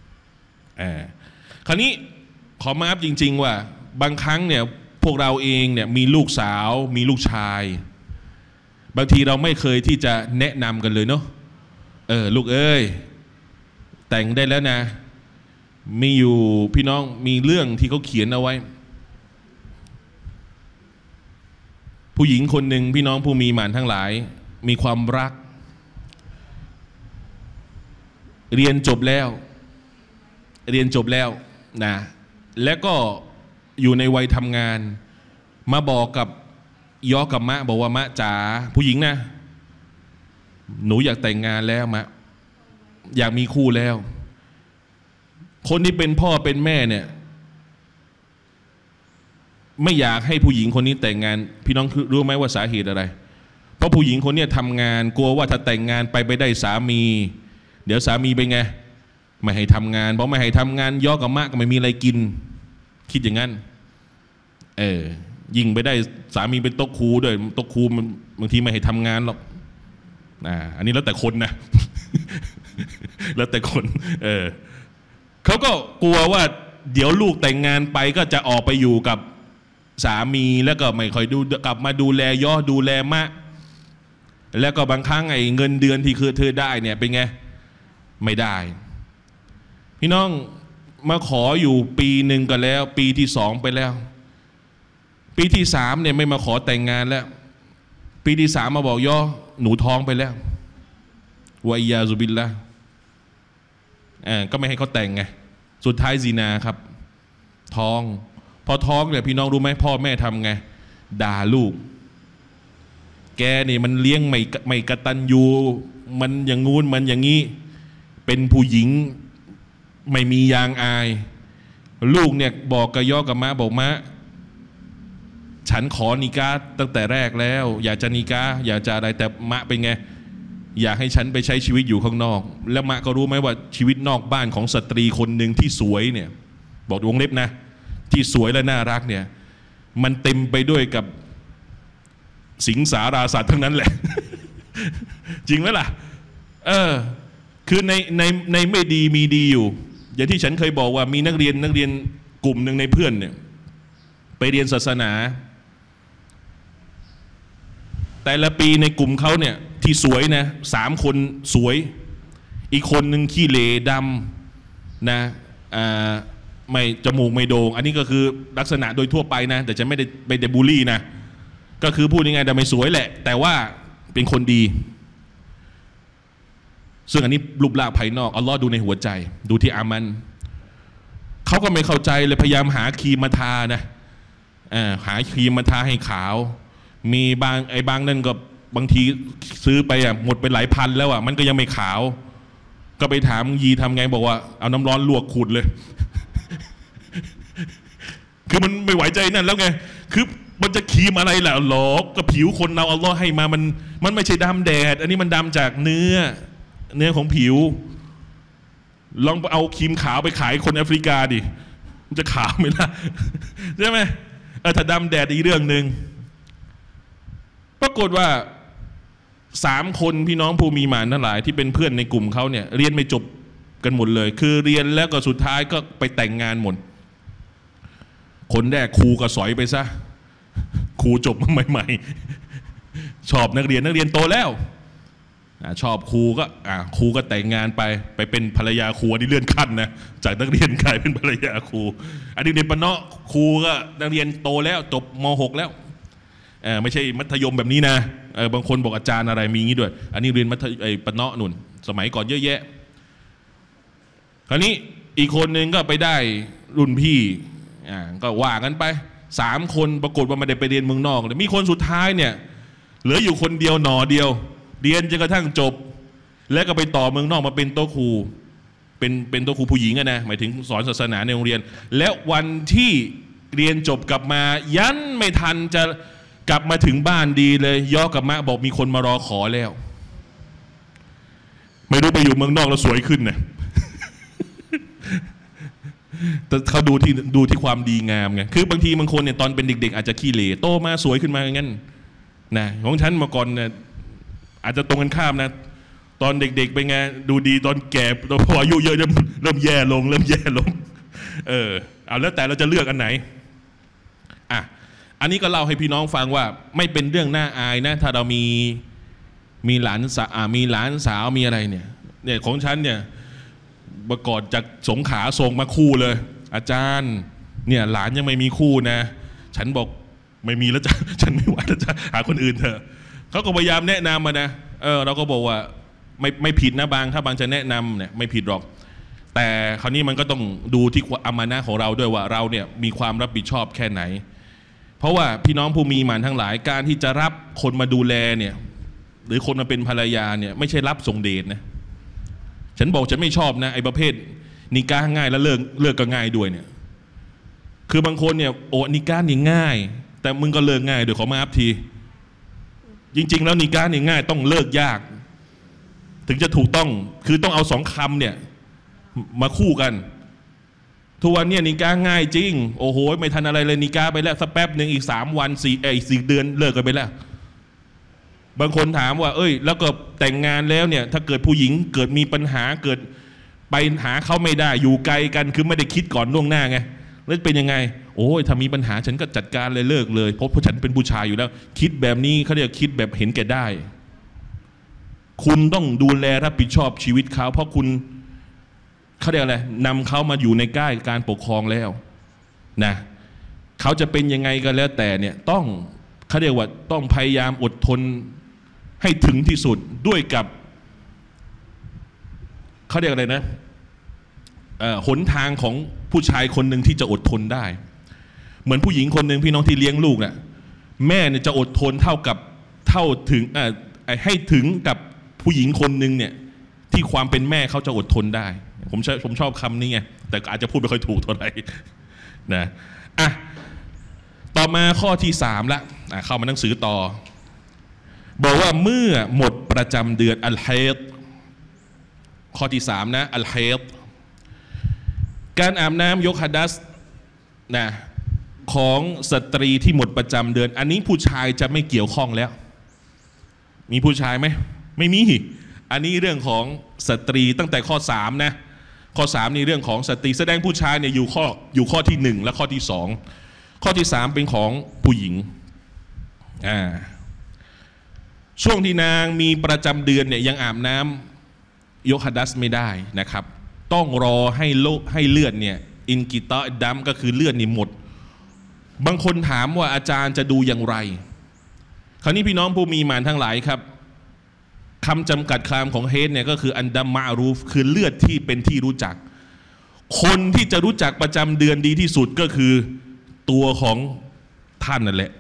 คราวนี้ขอมาอัพจริงๆว่าบางครั้งเนี่ยพวกเราเองเนี่ยมีลูกสาวมีลูกชายบางทีเราไม่เคยที่จะแนะนำกันเลยเนาะลูกเอ้ยแต่งได้แล้วนะมีอยู่พี่น้องมีเรื่องที่เขาเขียนเอาไว้ผู้หญิงคนหนึ่งพี่น้องผู้มีหมานทั้งหลายมีความรักเรียนจบแล้วนะและก็อยู่ในวัยทำงานมาบอกกับยอกับมะบอกว่ามะจ๋าผู้หญิงนะหนูอยากแต่งงานแล้วมะอยากมีคู่แล้วคนที่เป็นพ่อเป็นแม่เนี่ยไม่อยากให้ผู้หญิงคนนี้แต่งงานพี่น้องรู้ไหมว่าสาเหตุอะไรเพราะผู้หญิงคนนี้ทำงานกลัวว่าถ้าแต่งงานไปได้สามีเดี๋ยวสามีเป็นไงไม่ให้ทำงานเพราะไม่ให้ทำงานย่อกับมะก็ไม่มีอะไรกินคิดอย่างนั้นยิ่งไปได้สามีเป็นโต๊ะครูด้วยโต๊ะครูมันบางทีไม่ให้ทำงานหรอกอันนี้แล้วแต่คนนะ แล้วแต่คนเขาก็กลัวว่าเดี๋ยวลูกแต่งงานไปก็จะออกไปอยู่กับสามีแล้วก็ไม่ค่อยกลับมาดูแลย่อดูแลมะแล้วก็บางครั้งไอ้เงินเดือนที่คือเธอได้เนี่ยเป็นไงไม่ได้พี่น้องมาขออยู่ปีหนึ่งก็แล้วปีที่2ไปแล้วปีที่3เนี่ยไม่มาขอแต่งงานแล้วปีที่3มาบอกย่อหนูท้องไปแล้ววะอิยาซุบิลละก็ไม่ให้เขาแต่งไงสุดท้ายซินาครับท้องพอท้องเนี่ยพี่น้องรู้ไหมพ่อแม่ทำไงด่าลูกแกนี่มันเลี้ยงไม่กตัญญูมันอย่างงู้นมันอย่างนี้เป็นผู้หญิงไม่มียางอายลูกเนี่ยบอกกับย่อกับมะบอกมะฉันขอนิกาตั้งแต่แรกแล้วอยากจะนิกาอยากจะอะไรแต่มะเป็นไงอยากให้ฉันไปใช้ชีวิตอยู่ข้างนอกแล้วมะก็รู้ไหมว่าชีวิตนอกบ้านของสตรีคนหนึ่งที่สวยเนี่ยบอกวงเล็บนะที่สวยและน่ารักเนี่ยมันเต็มไปด้วยกับสิงสาราสัตว์ทั้งนั้นแหละ จริงไหมล่ะคือในไม่ดีมีดีอยู่อย่างที่ฉันเคยบอกว่ามีนักเรียนกลุ่มหนึ่งในเพื่อนเนี่ยไปเรียนศาสนาแต่ละปีในกลุ่มเขาเนี่ยที่สวยนะ3 คนสวยอีกคนหนึ่งขี้เหร่ดำนะไม่จมูกไม่โด่งอันนี้ก็คือลักษณะโดยทั่วไปนะแต่จะไม่ได้บูลลี่นะก็คือพูดยังไงแต่ไม่สวยแหละแต่ว่าเป็นคนดีซึ่งอันนี้รูปร่างภายนอกอัลลอฮ์ดูในหัวใจดูที่อามันเขาก็ไม่เข้าใจเลยพยายามหาครีมมาทานะหาครีมมาทาให้ขาวมีบางนั่นก็บางทีซื้อไปหมดไปหลายพันแล้วมันก็ยังไม่ขาวก็ไปถามยีทำไงบอกว่าเอาน้ำร้อนลวกขูดเลย คือมันไม่ไหวใจนั่นแล้วไงคือมันจะครีมอะไรล่ะหรอกก็ผิวคนเราอัลลอฮ์ให้มามันไม่ใช่ดำแดดอันนี้มันดำจากเนื้อของผิวลองเอาครีมขาวไปขายคนแอฟริกาดิมันจะขาวไหมล่ะใช่ไหมถ้าดำแดดอีกเรื่องหนึ่งปรากฏว่า3 คนพี่น้องผู้มีหมานทั้งหลายที่เป็นเพื่อนในกลุ่มเขาเนี่ยเรียนไม่จบกันหมดเลยคือเรียนแล้วก็สุดท้ายก็ไปแต่งงานหมดคนแรกครูก็สอยไปซะครูจบมาใหม่ๆชอบนักเรียนโตแล้วชอบครูก็แต่งงานไปเป็นภรรยาครูอันนี้เลื่อนขั้นนะจากนักเรียนกลายเป็นภรรยาครูอันนี้เรียนปะเนาะครูก็นักเรียนโตแล้วจบม.6 แล้วไม่ใช่มัธยมแบบนี้นะบางคนบอกอาจารย์อะไรมีงี้ด้วยอันนี้เรียนปะเนาะนุ่นสมัยก่อนเยอะแยะคราวนี้อีกคนนึงก็ไปได้รุ่นพี่ก็ว่ากันไป3 คนปรากฏว่าไม่ได้ไปเรียนเมืองนอกเลยมีคนสุดท้ายเนี่ยเหลืออยู่คนเดียวหน่อเดียวเรียนจนกระทั่งจบแล้วก็ไปต่อเมืองนอกมาเป็นโต๊ะครูเป็นโต๊ะครูผู้หญิงนะหมายถึงสอนศาสนาในโรงเรียนแล้ววันที่เรียนจบกลับมายันไม่ทันจะกลับมาถึงบ้านดีเลยย่อกลับมาบอกมีคนมารอขอแล้วไม่รู้ไปอยู่เมืองนอกแล้วสวยขึ้นนะ แต่เขาดูที่ความดีงามไงคือบางทีบางคนเนี่ยตอนเป็นเด็กๆอาจจะขี้เหร่โตมาสวยขึ้นมาอย่างนั้นนะของฉันมาก่อนเนี่ยอาจจะตรงกันข้ามนะตอนเด็กๆเป็นไงดูดีตอนแก่ตอนพออายุเยอะเริ่มแย่ลงเอาแล้วแต่เราจะเลือกอันไหนอันนี้ก็เล่าให้พี่น้องฟังว่าไม่เป็นเรื่องน่าอายนะถ้าเรามีหลานสาวมีอะไรเนี่ยของฉันเนี่ยประกอบจากสงขลาส่งมาคู่เลยอาจารย์เนี่ยหลานยังไม่มีคู่นะฉันบอกไม่มีแล้วจ้ะฉันไม่ไหวแล้วจ้ะหาคนอื่นเถอะเขาก็พยายามแนะนำมานะเราก็บอกว่าไม่ผิดนะถ้าบางจะแนะนำเนี่ยไม่ผิดหรอกแต่คราวนี้มันก็ต้องดูที่อามานะห์ของเราด้วยว่าเราเนี่ยมีความรับผิดชอบแค่ไหนเพราะว่าพี่น้องผู้มีหมานทั้งหลายการที่จะรับคนมาดูแลเนี่ยหรือคนมาเป็นภรรยาเนี่ยไม่ใช่รับส่งเดชนะฉันบอกฉันไม่ชอบนะไอ้ประเภทนิกาง่ายแล้วเลิกก็ง่ายด้วยเนี่ยคือบางคนเนี่ยโอ้นิกานี่ง่ายแต่มึงก็เลิกง่ายเดี๋ยวขอมาอัพทีจริงๆแล้วนิกานี่ง่ายต้องเลิกยากถึงจะถูกต้องคือต้องเอา2 คำเนี่ยมาคู่กันทุกวันเนี่ยนิกาง่ายจริงโอ้โหไม่ทันอะไรเลยนิกาไปแล้วสักแป๊บหนึ่งอีก3 วัน4 เดือนเลิกกันไปแล้วบางคนถามว่าแล้วก็แต่งงานแล้วเนี่ยถ้าเกิดผู้หญิงเกิดมีปัญหาเกิดไปหาเขาไม่ได้อยู่ไกลกันคือไม่ได้คิดก่อนล่วงหน้าไงแล้วเป็นยังไงโอ้ยถ้ามีปัญหาฉันก็จัดการเลยเลิกเลยเพราะฉันเป็นผู้ชายอยู่แล้วคิดแบบนี้เขาเรียกคิดแบบเห็นแก่ได้คุณต้องดูแลรับผิดชอบชีวิตเขาเพราะคุณเขาเรียกอะไรนำเขามาอยู่ในใกล้การปกครองแล้วนะเขาจะเป็นยังไงก็แล้วแต่เนี่ยต้องเขาเรียกว่าต้องพยายามอดทนให้ถึงที่สุดด้วยกับเขาเรียกอะไรนะหนทางของผู้ชายคนหนึ่งที่จะอดทนได้เหมือนผู้หญิงคนหนึ่งพี่น้องที่เลี้ยงลูกน่ะแม่เนี่ยจะอดทนเท่าถึงให้ถึงกับผู้หญิงคนหนึ่งเนี่ยที่ความเป็นแม่เขาจะอดทนได้ผมชอบคำนี้ไงแต่อาจจะพูดไม่ค่อยถูกเท่าไหร่นะต่อมาข้อที่3ละเข้ามาหนังสือต่อบอกว่าเมื่อหมดประจำเดือนอัลไฮดข้อที่3นะอัลไฮดการอาบน้ำยกฮัดัสนะของสตรีที่หมดประจำเดือนอันนี้ผู้ชายจะไม่เกี่ยวข้องแล้วมีผู้ชายไหมไม่มีอันนี้เรื่องของสตรีตั้งแต่ข้อ3นะข้อ3นี่เรื่องของสตรีแสดงผู้ชายเนี่ยอยู่ข้อที่1และข้อที่2ข้อที่3เป็นของผู้หญิงช่วงที่นางมีประจำเดือนเนี่ยยังอาบน้ำยกฮัดัสไม่ได้นะครับต้องรอให้เลือดเนี่ยอินกิตะดัมก็คือเลือดนี่หมดบางคนถามว่าอาจารย์จะดูอย่างไรคราวนี้พี่น้องผู้มีหมานทั้งหลายครับคำจำกัดความของเฮดเนี่ยก็คืออันดัมมารูฟคือเลือดที่เป็นที่รู้จักคนที่จะรู้จักประจำเดือนดีที่สุดก็คือตัวของท่านนั่นแหละ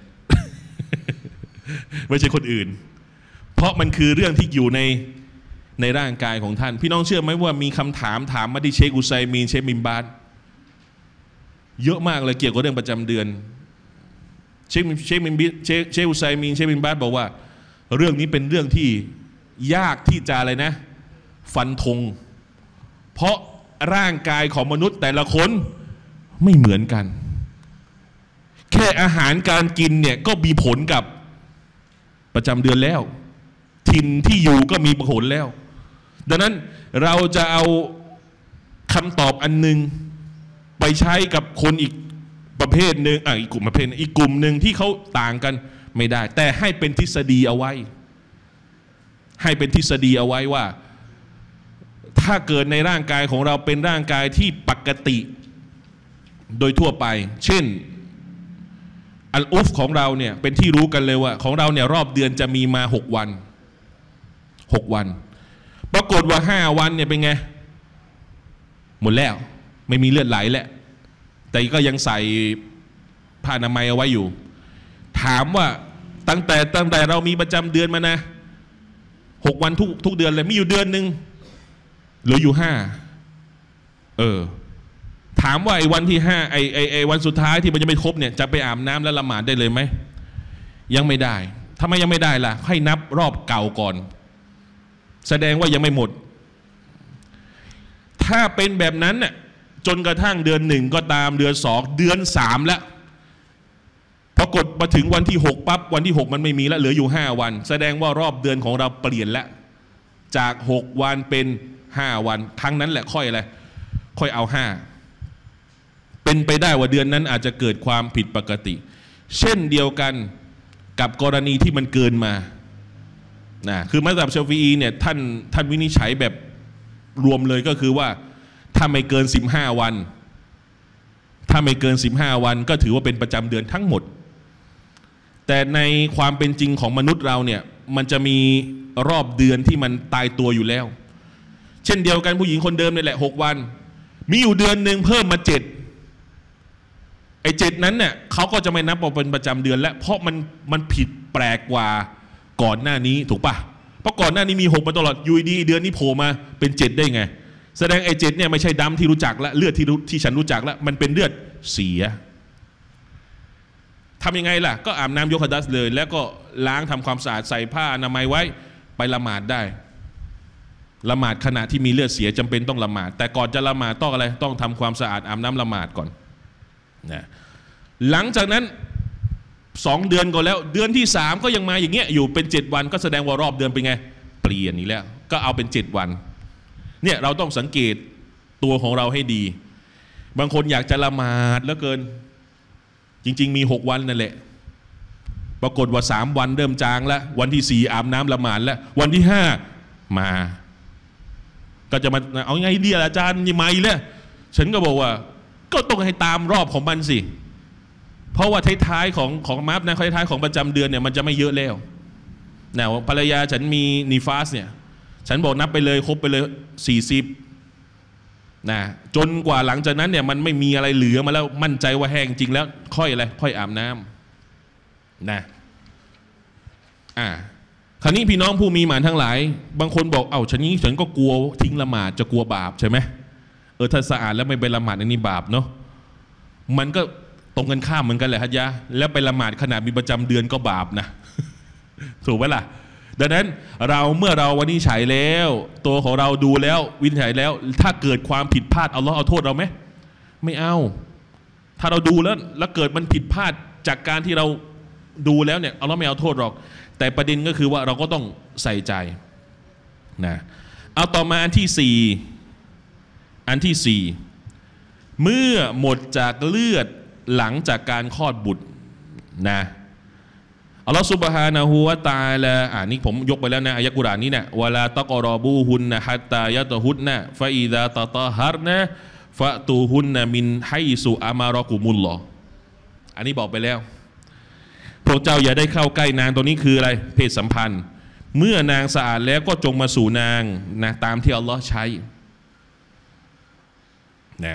ไม่ใช่คนอื่นเพราะมันคือเรื่องที่อยู่ในร่างกายของท่านพี่น้องเชื่อไหมว่ามีคำถามมาที่เชคอุไซมีนเชคบินบาสเยอะมากเลยเกี่ยวกับเรื่องประจำเดือนเชคอุไซมีนเชคบินบาสบอกว่าเรื่องนี้เป็นเรื่องที่ยากที่จะอะไรนะฟันธงเพราะร่างกายของมนุษย์แต่ละคนไม่เหมือนกันแค่อาหารการกินเนี่ยก็มีผลกับประจำเดือนแล้วถิ่นที่อยู่ก็มีผลแล้วดังนั้นเราจะเอาคำตอบอันนึงไปใช้กับคนอีกประเภทหนึ่งอีกกลุ่มประเภทอีกกลุ่มหนึ่งที่เขาต่างกันไม่ได้แต่ให้เป็นทฤษฎีเอาไว้ให้เป็นทฤษฎีเอาไว้ว่าถ้าเกิดในร่างกายของเราเป็นร่างกายที่ปกติโดยทั่วไปเช่นอัลอุฟของเราเนี่ยเป็นที่รู้กันเลยว่าของเราเนี่ยรอบเดือนจะมีมา6 วันปรากฏว่า5 วันเนี่ยเป็นไงหมดแล้วไม่มีเลือดไหลแล้วแต่ก็ยังใส่ผ้าอนามัยเอาไว้อยู่ถามว่าตั้งแต่เรามีประจำเดือนมานะ6 วันทุกเดือนเลยมีอยู่เดือนหนึ่งเหลืออยู่5ถามว่าไอ้วันที่5ไอ้วันสุดท้ายที่มันยังไม่ครบเนี่ยจะไปอาบน้ำและละหมาดได้เลยไหมยังไม่ได้ทำไมยังไม่ได้ล่ะให้นับรอบเก่าก่อนแสดงว่ายังไม่หมดถ้าเป็นแบบนั้นน่ะจนกระทั่งเดือน1ก็ตามเดือน2เดือน3แล้วพอกดมาถึงวันที่6ปั๊บวันที่6มันไม่มีแล้วเหลืออยู่5 วันแสดงว่ารอบเดือนของเราเปลี่ยนแล้วจาก6 วันเป็น5 วันครั้งนั้นแหละค่อยอะไรค่อยเอา5เป็นไปได้ว่าเดือนนั้นอาจจะเกิดความผิดปกติเช่นเดียวกันกับกรณีที่มันเกินมาคือมัซฮับชาฟิอีเนี่ยท่านวินิจฉัยแบบรวมเลยก็คือว่าถ้าไม่เกิน15 วันถ้าไม่เกิน15 วันก็ถือว่าเป็นประจำเดือนทั้งหมดแต่ในความเป็นจริงของมนุษย์เราเนี่ยมันจะมีรอบเดือนที่มันตายตัวอยู่แล้วเช่นเดียวกันผู้หญิงคนเดิมนี่แหละ6 วันมีอยู่เดือนหนึ่งเพิ่มมา7ไอ้7นั้นเนี่ยเขาก็จะไม่นับว่าเป็นประจำเดือนแล้วเพราะมันผิดแปลกกว่าก่อนหน้านี้ถูกปะเพราะก่อนหน้านี้มี6มาตลอดอยู่ดีเดือนนี้โผล่มาเป็น7ได้ไงแสดงไอ้7เนี่ยไม่ใช่ดำที่รู้จักละเลือดที่ฉันรู้จักละมันเป็นเลือดเสียทำยังไงล่ะก็อาบน้ำยกฮัดัสเลยแล้วก็ล้างทำความสะอาดใส่ผ้าอนามัยไว้ไปละหมาดได้ละหมาดขณะที่มีเลือดเสียจำเป็นต้องละหมาดแต่ก่อนจะละหมาดต้องอะไรต้องทำความสะอาดอาบน้ำละหมาดก่อนนะหลังจากนั้น2 เดือนก็แล้วเดือนที่3ก็ยังมาอย่างเงี้ยอยู่เป็น7 วันก็แสดงว่ารอบเดือนเป็นไงเปลี่ยนอีกแล้วก็เอาเป็น7 วันเนี่ยเราต้องสังเกตตัวของเราให้ดีบางคนอยากจะละหมาดเหลือเกินจริงๆมี6 วันนั่นแหละปรากฏว่า3 วันเริ่มจางแล้ววันที่4อาบน้ำละหมาดแล้ววันที่5มาก็จะมาเอาไงดีอาจารย์ยังไม่เลยฉันก็บอกว่าก็ต้องให้ตามรอบของมันสิเพราะว่าท้ายๆของมัฟนะท้ายๆของประจำเดือนเนี่ยมันจะไม่เยอะแล้วนะภรรยาฉันมีนีฟาสเนี่ยฉันบอกนับไปเลยครบไปเลย40นะจนกว่าหลังจากนั้นเนี่ยมันไม่มีอะไรเหลือมาแล้วมั่นใจว่าแห้งจริงแล้วค่อยอะไรค่อยอาบน้ำนะคราวนี้พี่น้องผู้มีหมานทั้งหลายบางคนบอกฉันก็กลัวทิ้งละหมาดจะกลัวบาปใช่ไหมถ้าสะอาดแล้วไม่ไปละหมาดอันนี้บาปเนาะมันก็ตรงกันข้ามเหมือนกันแหละฮัจญะแล้วไปละหมาดขณะมีประจำเดือนก็บาปนะ ถูกไหมล่ะดังนั้นเมื่อเราวินิจฉัยแล้วตัวของเราดูแล้ววินิจฉัยแล้วถ้าเกิดความผิดพลาดอัลลอฮ์เอาโทษเราไหมไม่เอาถ้าเราดูแล้วเกิดมันผิดพลาดจากการที่เราดูแล้วเนี่ยอัลลอฮ์ไม่เอาโทษหรอกแต่ประเด็นก็คือว่าเราก็ต้องใส่ใจนะเอาต่อมาอันที่สี่เมื่อหมดจากเลือดหลังจากการคลอดบุตรนะอัลลอฮฺซุบฮานะฮูวะตะอาลานี่ผมยกไปแล้วนะอายะกุรอานนี้นะวะลาตักรอบูฮุนนะฮัตตายะตะฮุนนะฟะอิซาตะตะฮัรนะฟะตูฮุนนะมินไฮซุอามารอกุมุลลอฮ์อันนี้บอกไปแล้วพวกเจ้าอย่าได้เข้าใกล้นางตัวนี้คืออะไรเพศสัมพันธ์เมื่อนางสะอาดแล้วก็จงมาสู่นางนะตามที่อัลลอฮ์ใช้นะ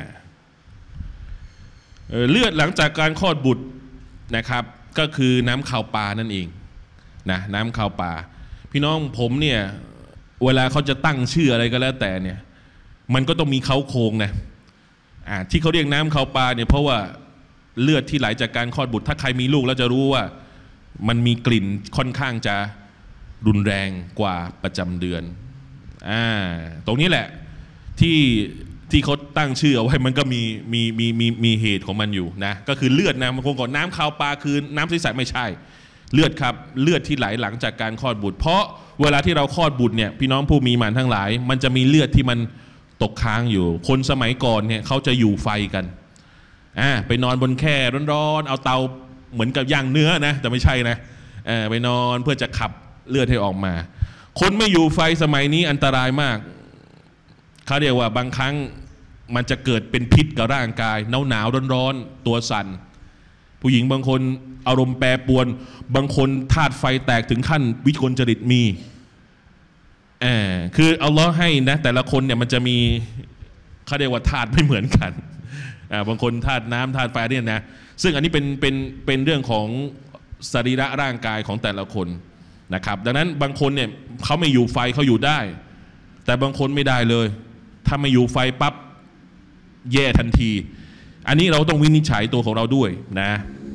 เลือดหลังจากการคลอดบุตรนะครับก็คือน้ำข่าวปลานั่นเองนะน้ำข่าวปลาพี่น้องผมเนี่ยเวลาเขาจะตั้งชื่ออะไรก็แล้วแต่เนี่ยมันก็ต้องมีเค้าโครงนะที่เขาเรียกน้ำข่าวปลาเนี่ยเพราะว่าเลือดที่ไหลจากการคลอดบุตรถ้าใครมีลูกแล้วจะรู้ว่ามันมีกลิ่นค่อนข้างจะรุนแรงกว่าประจำเดือนตรงนี้แหละที่เขาตั้งชื่อเอาไว้มันก็มีเหตุของมันอยู่นะก็คือเลือดนะบางคนก่อนน้ำข่าวปลาคือน้ำใสๆไม่ใช่เลือดครับเลือดที่ไหลหลังจากการคลอดบุตรเพราะเวลาที่เราคลอดบุตรเนี่ยพี่น้องผู้มีหมันทั้งหลายมันจะมีเลือดที่มันตกค้างอยู่คนสมัยก่อนเนี่ยเขาจะอยู่ไฟกันไปนอนบนแคร่ร้อนๆเอาเตาเหมือนกับย่างเนื้อนะแต่ไม่ใช่นะไปนอนเพื่อจะขับเลือดให้ออกมาคนไม่อยู่ไฟสมัยนี้อันตรายมากเขาเรียกว่าบางครั้งมันจะเกิดเป็นพิษกับร่างกายหนาวร้อนๆตัวสั่นผู้หญิงบางคนอารมณ์แปรปรวนบางคนธาตุไฟแตกถึงขั้นวิกลจริตมีคืออัลเลาะห์ให้นะแต่ละคนเนี่ยมันจะมีเขาเรียกว่าธาตุไม่เหมือนกันบางคนธาตุน้ำธาตุไฟเนี่ยนะซึ่งอันนี้เป็นเรื่องของสรีระร่างกายของแต่ละคนนะครับดังนั้นบางคนเนี่ยเขาไม่อยู่ไฟเขาอยู่ได้แต่บางคนไม่ได้เลยถ้าไม่อยู่ไฟปั๊บแย่ทันทีอันนี้เราต้องวินิจฉัยตัวของเราด้วยนะ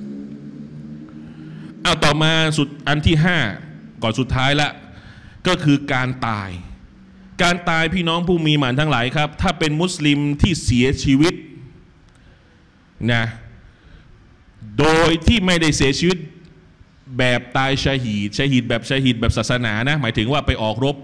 เอาต่อมาสุดอันที่5ก่อนสุดท้ายละก็คือการตายพี่น้องผู้มีหมันทั้งหลายครับถ้าเป็นมุสลิมที่เสียชีวิตนะโดยที่ไม่ได้เสียชีวิตแบบตายชะฮีดแบบศาสนานะหมายถึงว่าไปออกรบ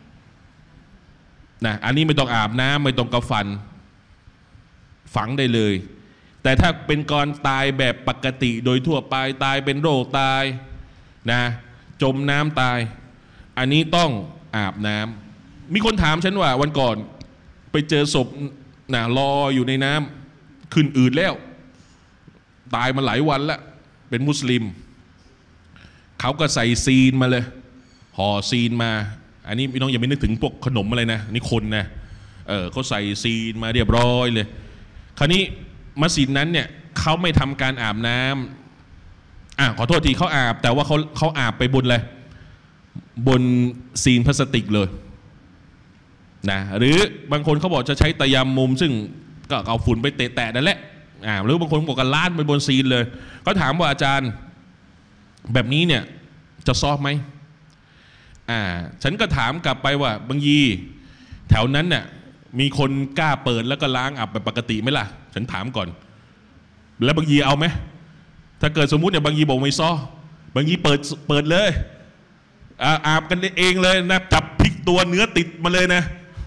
นะอันนี้ไม่ต้องอาบน้ำไม่ต้องกระฟันฝังได้เลยแต่ถ้าเป็นกรตายแบบปกติโดยทั่วไปตายเป็นโรคตายนะจมน้ำตายอันนี้ต้องอาบน้ำมีคนถามฉันว่าวันก่อนไปเจอศพนะลอยอยู่ในน้ำขึ้นอืดแล้วตายมาหลายวันแล้วเป็นมุสลิมเขาก็ใส่ซีนมาเลยห่อซีนมาอันนี้พี่น้องอย่าไปนึกถึงพวกขนมอะไรนะนี่คนนะเขาใส่ซีนมาเรียบร้อยเลยคราวนี้มัสยิดนั้นเนี่ยเขาไม่ทำการอาบน้ำขอโทษทีเขาอาบแต่ว่าเขาอาบไปบนอะไรบนซีนพลาสติกเลยนะหรือบางคนเขาบอกจะใช้ตะยามมุมซึ่งก็เอาฝุ่นไปแตะนั่นแหละหรือบางคนบอกกันล้านไปบนซีนเลยก็ถามว่าอาจารย์แบบนี้เนี่ยจะซอฟไหมฉันก็ถามกลับไปว่าบางยีแถวนั้นเนี่ยมีคนกล้าเปิดแล้วก็ล้างอาบแบบปกติไหมล่ะฉันถามก่อนแล้วบางยีเอาไหมถ้าเกิดสมมุติเนี่ยบางยีบอกไม่ซ้อบางยีเปิดเลยอาบกันเองเลยนะจับพลิกตัวเนื้อติดมาเลยนะ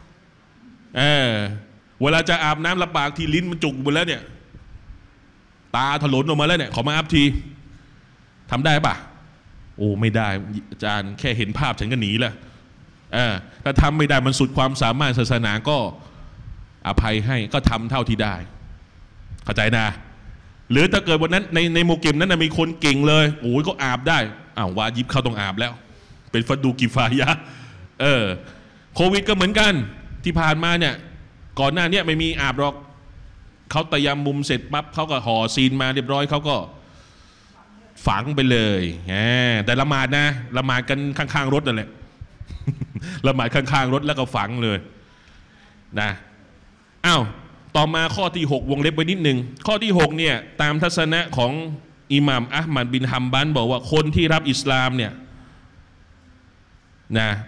เวลาจะอาบน้ำลำบากที่ลิ้นมันจุกหมดแล้วเนี่ยตาถลนออกมาแล้วเนี่ยขอมาอาบทีทำได้ปะโอ้ไม่ได้อาจารย์แค่เห็นภาพฉันก็หนีแล้วถ้าทำไม่ได้มันสุดความสามารถศาสนาก็อภัยให้ก็ทำเท่าที่ได้เข้าใจนะหรือถ้าเกิดวันนั้นในโมเกมนั้นมีคนเก่งเลยโอ้ยก็อาบได้วาญิบเข้าต้องอาบแล้วเป็นฟัดดูกิฟายะโควิดก็เหมือนกันที่ผ่านมาเนี่ยก่อนหน้านี้ไม่มีอาบหรอกเขาตะยำมุมเสร็จปั๊บเขาก็ห่อซีนมาเรียบร้อยเขาก็ฝังไปเลยแต่ละหมาดนะละหมาดกันข้างๆรถนั่นแหละละหมาดข้างๆรถแล้วก็ฝังเลยนะต่อมาข้อที่6วงเล็บไว้นิดหนึ่งข้อที่6เนี่ยตามทัศนะของอิหม่ามอะห์มัดบินฮัมบัลบอกว่าคนที่รับอิสลามเนี่ยนะ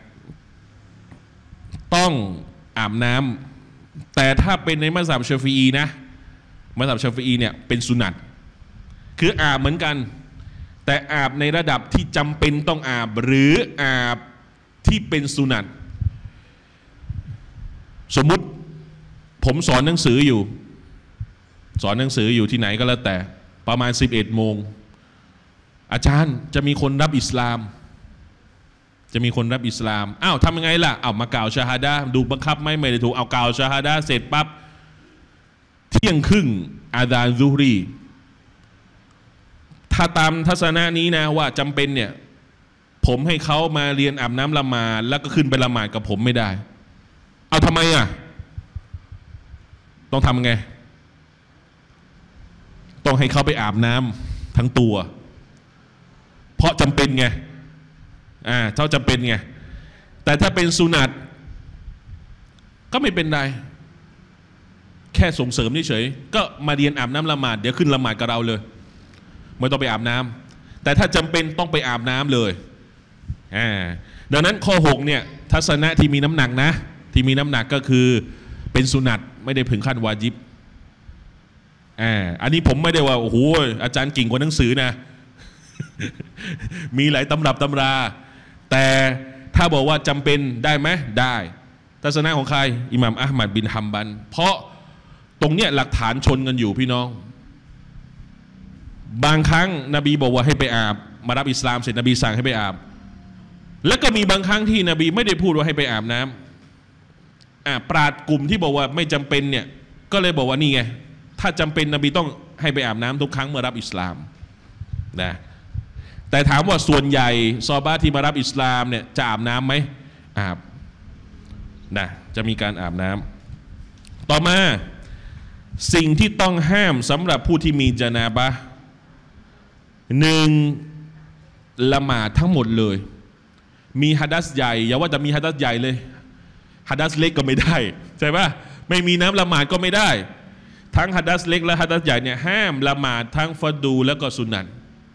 ต้องอาบน้ำแต่ถ้าเป็นในมัซฮับชาฟิอีนะมัซฮับชาฟิอีเนี่ยเป็นสุนัตคืออาบเหมือนกันแต่อาบในระดับที่จำเป็นต้องอาบหรืออาบที่เป็นสุนัตสมมุติผมสอนหนังสืออยู่ที่ไหนก็แล้วแต่ประมาณ11 โมงอาจารย์จะมีคนรับอิสลามอ้าวทำยังไงล่ะเอามากล่าวชาฮาดะห์ดูบังคับไม่ได้ถูกเอากล่าวชาฮาดะห์เสร็จปั๊บเที่ยงครึ่งอาซานซุฮรีถ้าตามทัศนะนี้นะว่าจำเป็นเนี่ยผมให้เขามาเรียนอาบน้ำละหมาดแล้วก็ขึ้นไปละหมาดกับผมไม่ได้เอาทำไมอ่ะต้องทำไงต้องให้เขาไปอาบน้ำทั้งตัวเพราะจำเป็นไงเท่าจำเป็นไงแต่ถ้าเป็นสุนัตก็ไม่เป็นไรแค่ส่งเสริมเฉยๆก็มาเรียนอาบน้ำละหมาดเดี๋ยวขึ้นละหมาดกับเราเลยไม่ต้องไปอาบน้ำแต่ถ้าจำเป็นต้องไปอาบน้ำเลยดังนั้นข้อ6เนี่ยทัศนะที่มีน้ำหนักนะที่มีน้ำหนักก็คือเป็นสุนัตไม่ได้ถึงขั้นวาญิบอันนี้ผมไม่ได้ว่าโอ้โหอาจารย์เก่งกว่าหนังสือนะ มีหลายตำรับตำราแต่ถ้าบอกว่าจำเป็นได้ไหมได้ทัศนะของใครอิหม่ามอะห์มัดบินฮัมบัลเพราะตรงเนี้ยหลักฐานชนกันอยู่พี่น้องบางครั้งนบีบอกว่าให้ไปอาบมารับอิสลามเสร็จนบีสั่งให้ไปอาบแล้วก็มีบางครั้งที่นบีไม่ได้พูดว่าให้ไปอาบน้ำปราชญ์กลุ่มที่บอกว่าไม่จำเป็นเนี่ยก็เลยบอกว่านี่ไงถ้าจำเป็นนบีต้องให้ไปอาบน้ำทุกครั้งเมื่อรับอิสลามนะแต่ถามว่าส่วนใหญ่ซอฮาบะห์ที่มารับอิสลามเนี่ยจะอาบน้ำไหมอาบนะจะมีการอาบน้ำต่อมาสิ่งที่ต้องห้ามสำหรับผู้ที่มีญะนาบะห์1ละหมาดทั้งหมดเลยมีหะดัษใหญ่อย่าว่าแต่มีหะดัษใหญ่เลยหะดัษเล็กก็ไม่ได้ใช่ปะไม่มีน้ำละหมาดก็ไม่ได้ทั้งหะดัษเล็กและหะดัษใหญ่เนี่ยห้ามละหมาดทั้งฟัรดูและก็สุนัต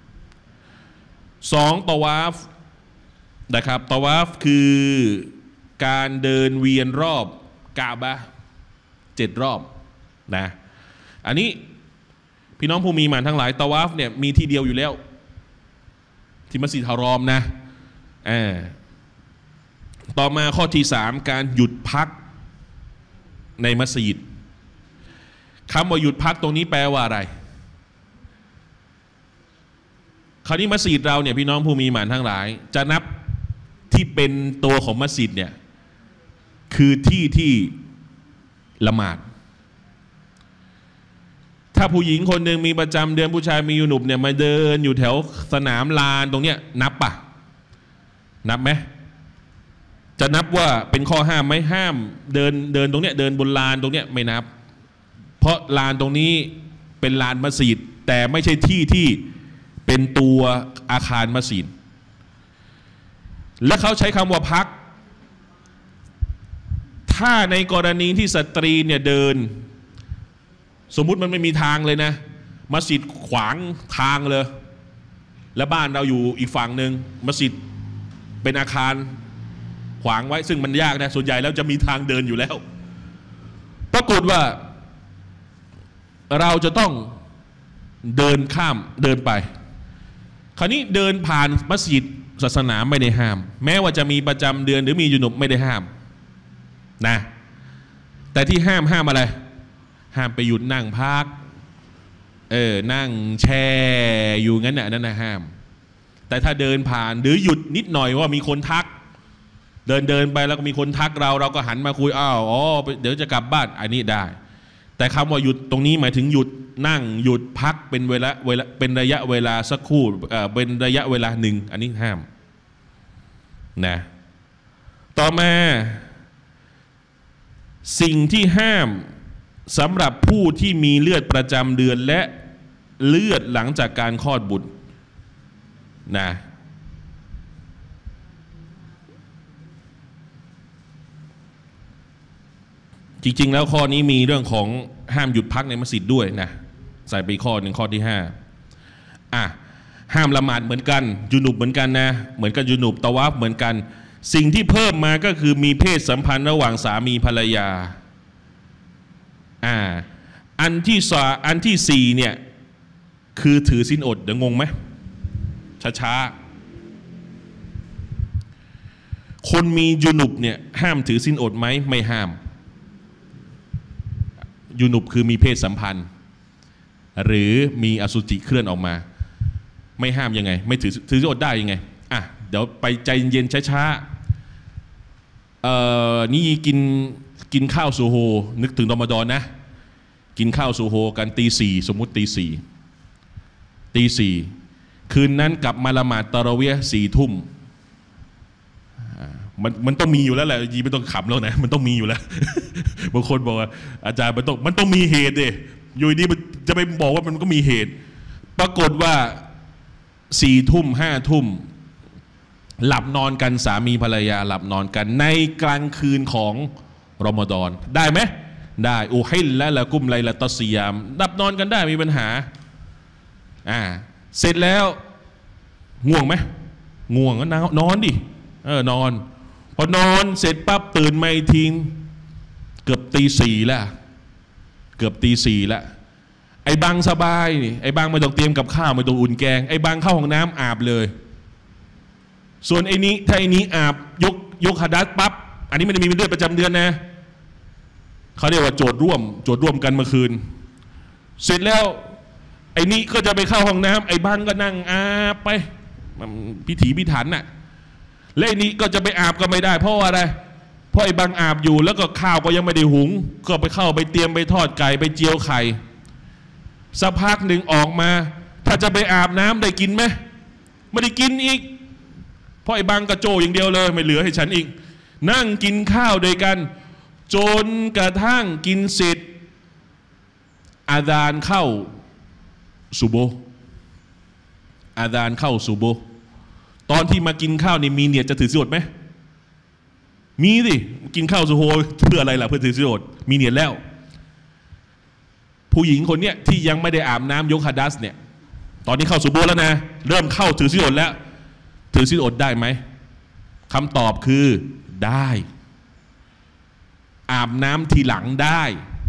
2ตะวาฟนะครับตะวาฟคือการเดินเวียนรอบกะบะห์7 รอบนะอันนี้พี่น้องผู้มีหมานทั้งหลายตะวาฟเนี่ยมีที่เดียวอยู่แล้วที่มัสยิดฮารอมนะต่อมาข้อที่3การหยุดพักในมัสยิดคำว่าหยุดพักตรงนี้แปลว่าอะไรคราวนี้มัสยิดเราเนี่ยพี่น้องผู้มีหมานทั้งหลายจะนับที่เป็นตัวของมัสยิดเนี่ยคือที่ละหมาดถ้าผู้หญิงคนหนึ่งมีประจำเดือนผู้ชายมีอยู่หนุบเนี่ยมาเดินอยู่แถวสนามลานตรงเนี้ยนับปะนับไหมจะนับว่าเป็นข้อห้ามไหมห้ามเดินตรงเนี้ยเดินบนลานตรงเนี้ยไม่นับเพราะลานตรงนี้เป็นลานมัสยิดแต่ไม่ใช่ที่เป็นตัวอาคารมัสยิดและเขาใช้คำว่าพักถ้าในกรณีที่สตรีเนี่ยเดินสมมุติมันไม่มีทางเลยนะมัสยิดขวางทางเลยและบ้านเราอยู่อีกฝั่งหนึ่งมัสยิดเป็นอาคารขวางไว้ซึ่งมันยากนะส่วนใหญ่แล้วจะมีทางเดินอยู่แล้วปรากฏว่าเราจะต้องเดินข้ามเดินไปคราวนี้เดินผ่านมัสยิดศาสนาไม่ได้ห้ามแม้ว่าจะมีประจำเดือนหรือมียุนุบไม่ได้ห้ามนะแต่ที่ห้ามอะไรห้ามไปหยุดนั่งพักนั่งแช่อยู่งั้นน่ะนั่นนะห้ามแต่ถ้าเดินผ่านหรือหยุดนิดหน่อยว่ามีคนทักเดินไปแล้วก็มีคนทักเราก็หันมาคุยเดี๋ยวจะกลับบ้านอันนี้ได้แต่คำว่าหยุดตรงนี้หมายถึงหยุดนั่งหยุดพักเป็นเวลาเป็นระยะเวลาสักครู่เป็นระยะเวลาหนึ่งอันนี้ห้ามนะต่อมาสิ่งที่ห้ามสำหรับผู้ที่มีเลือดประจำเดือนและเลือดหลังจากการคลอดบุตรนะจริงๆแล้วข้อนี้มีเรื่องของห้ามหยุดพักในมัสยิดด้วยนะใส่ไปข้อหนึ่งข้อที่ห้ามละหมาดเหมือนกันยุนุบเหมือนกันนะเหมือนกับยุนุบตะวาฟเหมือนกันสิ่งที่เพิ่มมาก็คือมีเพศสัมพันธ์ระหว่างสามีภรรยาอันที่สี่เนี่ยคือถือศีลอดเดี๋ยวงงไหมช้าๆคนมียุนุบเนี่ยห้ามถือศีลอดไหมไม่ห้ามยุนุบคือมีเพศสัมพันธ์หรือมีอสุจิเคลื่อนออกมาไม่ห้ามยังไงไม่ถือศีลอดได้ยังไงเดี๋ยวไปใจเย็นช้าๆนี่กินข้าวซูโฮนึกถึงรอมฎอนนะกินข้าวซูโฮกันตี 4สมมุติตี 4คืนนั้นกลับมาละหมาดตะเราะเวียห์4 ทุ่มมันต้องมีอยู่แล้วแหละยีไม่ต้องขำแล้วนะมันต้องมีอยู่แล้ว บางคนบอกว่าอาจารย์มันต้องมีเหตุดิอยู่ดีมันจะไปบอกว่ามันก็มีเหตุปรากฏว่า4 ทุ่ม5 ทุ่มหลับนอนกันสามีภรรยาหลับนอนกันในกลางคืนของรอมฎอนได้ไหมได้อูฮิลและละกุมไลละตัสซิยามหลับนอนกันได้มีปัญหาเสร็จแล้วง่วงไหมง่วงก็นอนดินอนพอนอนเสร็จปั๊บตื่นมาอีกทีเกือบตี 4แล้วไอ้บางสบายนี่ไอ้บางไม่ต้องเตรียมกับข้าวไม่ต้องอุ่นแกงไอ้บางเข้าห้องน้ำอาบเลยส่วนไอ้นี้ถ้าไอ้นี้อาบยกหะดัษปั๊บอันนี้ไม่ได้มีเลือดประจำเดือนนะเขาเรียกว่าโจทย์ร่วมกันเมื่อคืนเสร็จแล้วไอ้นี้ก็จะไปเข้าห้องน้ำไอ้บางก็นั่งอาบไปพิถีพิถันน่ะและไอ้นี้ก็จะไปอาบก็ไม่ได้เพราะอะไรเพราะไอ้บางอาบอยู่แล้วก็ข้าวก็ยังไม่ได้หุงก็ไปเข้าไปเตรียมไปทอดไก่ไปเจียวไข่สักพักหนึ่งออกมาถ้าจะไปอาบน้ำได้กินไหมไม่ได้กินอีกเพราะไอ้บางกระโจอย่างเดียวเลยไม่เหลือให้ฉันอีกนั่งกินข้าวด้วยกันจนกระทั่งกินเสร็จอาซานเข้าซุโบห์ตอนที่มากินข้าวนี่มีเนียดจะถือศีลอดไหมมีสิกินข้าวซุโบห์เพื่ออะไรล่ะเพื่อถือศีลอดมีเนียดแล้วผู้หญิงคนเนี้ยที่ยังไม่ได้อาบน้ำยกหะดัษเนี่ยตอนนี้เข้าซุโบห์แล้วนะเริ่มเข้าถือศีลอดแล้วถือศีลอดได้ไหมคำตอบคือได้อาบน้ำทีหลังได้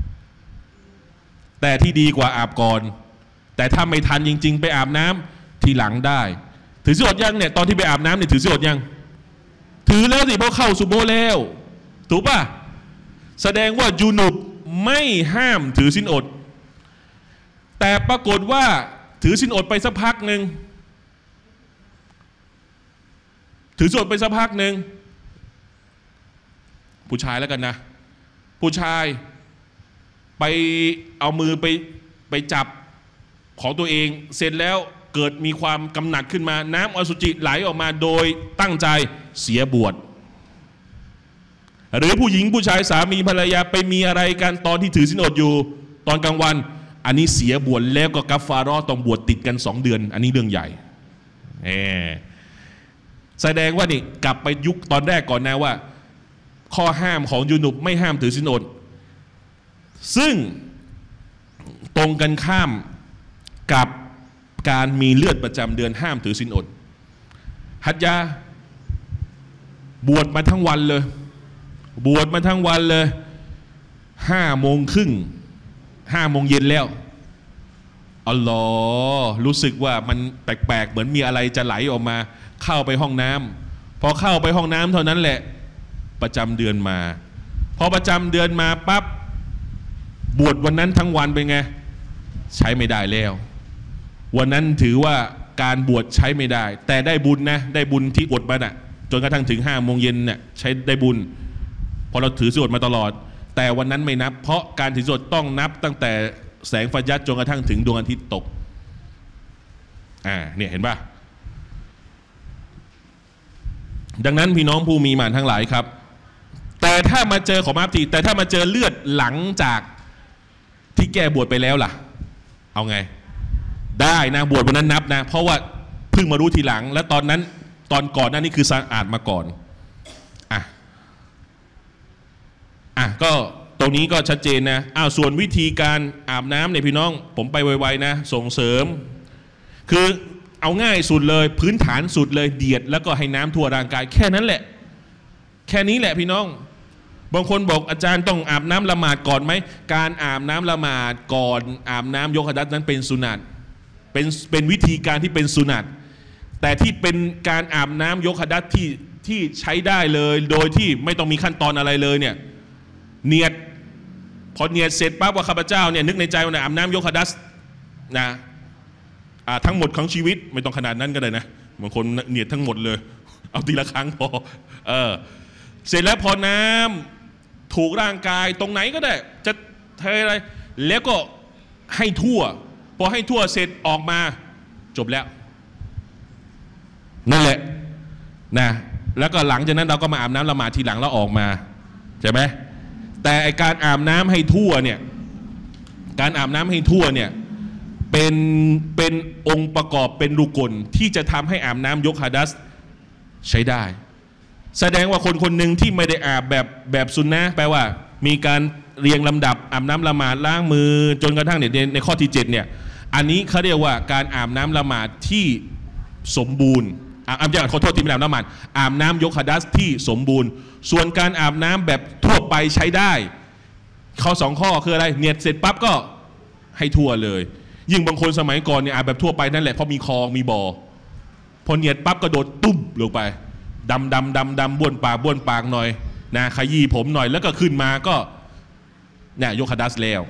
แต่ที่ดีกว่าอาบก่อนแต่ถ้าไม่ทันจริงๆไปอาบน้ำทีหลังได้ถือศีลอดยังเนี่ยตอนที่ไปอาบน้ำเนี่ยถือศีลอดยังถือแล้วสิเพราะเข้าซุโบห์แล้วถูกป่ะแสดงว่ายูนุบไม่ห้ามถือศีลอดแต่ปรากฏว่าถือศีลอดไปสักพักหนึ่งผู้ชายแล้วกันนะผู้ชายไปเอามือไปจับของตัวเองเสร็จแล้วเกิดมีความกำหนัดขึ้นมาน้ำอสุจิไหลออกมาโดยตั้งใจเสียบวชหรือผู้หญิงผู้ชายสามีภรรยาไปมีอะไรกันตอนที่ถือศีลอดอยู่ตอนกลางวันอันนี้เสียบวชแล้วก็กัฟฟาเราะห์ต้องบวชติดกัน2 เดือนอันนี้เรื่องใหญ่แสดงว่านี่กลับไปยุคตอนแรกก่อนนะว่าข้อห้ามของยูนุบไม่ห้ามถือศีลอดซึ่งตรงกันข้ามกับการมีเลือดประจำเดือนห้ามถือศีลอดฮัจญะห์บวชมาทั้งวันเลย5 โมงครึ่ง5 โมงเย็นแล้วอัลลอฮ์รู้สึกว่ามันแปลกๆเหมือนมีอะไรจะไหลออกมาเข้าไปห้องน้ำพอเข้าไปห้องน้ำเท่านั้นแหละประจำเดือนมาพอประจำเดือนมาปั๊บบวชวันนั้นทั้งวันเป็นไงใช้ไม่ได้แล้ววันนั้นถือว่าการบวชใช้ไม่ได้แต่ได้บุญนะได้บุญที่อดมาน่ะจนกระทั่งถึง5 โมงเย็นเนี่ยใช้ได้บุญพอเราถือศีลอดมาตลอดแต่วันนั้นไม่นับเพราะการถือศีลอดต้องนับตั้งแต่แสงฟัจญัรจนกระทั่งถึงดวงอาทิตย์ตกเนี่ยเห็นป่ะดังนั้นพี่น้องผู้มีหมานทั้งหลายครับแต่ถ้ามาเจอขอมาทีแต่ถ้ามาเจอเลือดหลังจากที่แก้บวชไปแล้วล่ะเอาไงได้นะบวชวันนั้นนับนะเพราะว่าเพิ่งมารู้ทีหลังและตอนนั้นตอนก่อนนั่นนี่คือสะอาดมาก่อนก็ตรงนี้ก็ชัดเจนนะส่วนวิธีการอาบน้ำเนี่ยพี่น้องผมไปไวๆนะส่งเสริมคือเอาง่ายสุดเลยพื้นฐานสุดเลยเดียดแล้วก็ให้น้ำทั่วร่างกายแค่นั้นแหละแค่นี้แหละพี่น้องบางคนบอกอาจารย์ต้องอาบน้ำละหมาดก่อนไหมการอาบน้ำละหมาดก่อนอาบน้ำยกหะดัษนั้นเป็นสุนัตเป็นวิธีการที่เป็นสุนัตแต่ที่เป็นการอาบน้ำยกหะดัษที่ใช้ได้เลยโดยที่ไม่ต้องมีขั้นตอนอะไรเลยเนี่ยเนียดพอเนียดเสร็จปั๊บว่าข้าพเจ้าเนี่ยนึกในใจว่าอาบน้ำยกหะดัษนะทั้งหมดของชีวิตไม่ต้องขนาดนั้นก็ได้นะบางคนเนียดทั้งหมดเลยเอาทีละครั้งพอเสร็จแล้วพอน้ำถูกร่างกายตรงไหนก็ได้จะเทอะไรแล้วก็ให้ทั่วพอให้ทั่วเสร็จออกมาจบแล้วนั่นแหละนะแล้วก็หลังจากนั้นเราก็มาอาบน้ำละหมาดทีหลังแล้วออกมาใช่ไหมแต่การอาบน้ำให้ทั่วเนี่ยการอาบน้ำให้ทั่วเนี่ยเป็นองค์ประกอบเป็นรุกลที่จะทำให้อาบน้ำยกหะดัษใช้ได้แสดงว่าคนหนึ่งที่ไม่ได้อาบแบบซุนนะห์แปลว่ามีการเรียงลำดับอาบน้ำละหมาดล้างมือจนกระทั่งในข้อที่7เนี่ยอันนี้เขาเรียกว่าการอาบน้ำละหมาดที่สมบูรณ์ขอโทษที่ไม่อาบน้ำละหมาดอาบน้ำยกหะดัษที่สมบูรณ์ส่วนการอาบน้ำแบบทั่วไปใช้ได้ข้อ2ข้อคืออะไรเนียดเสร็จปั๊บก็ให้ทั่วเลยยิ่งบางคนสมัยก่อนเนี่ยอาบแบบทั่วไปนั่นแหละเพราะมีคลองมีบ่อพอเนียดปั๊บก็โดดตุ้มลงไปดำบ้วนปากหน่อยนะขยี้ผมหน่อยแล้วก็ขึ้นมาก็เนี่ยยกหะดัษแล้ว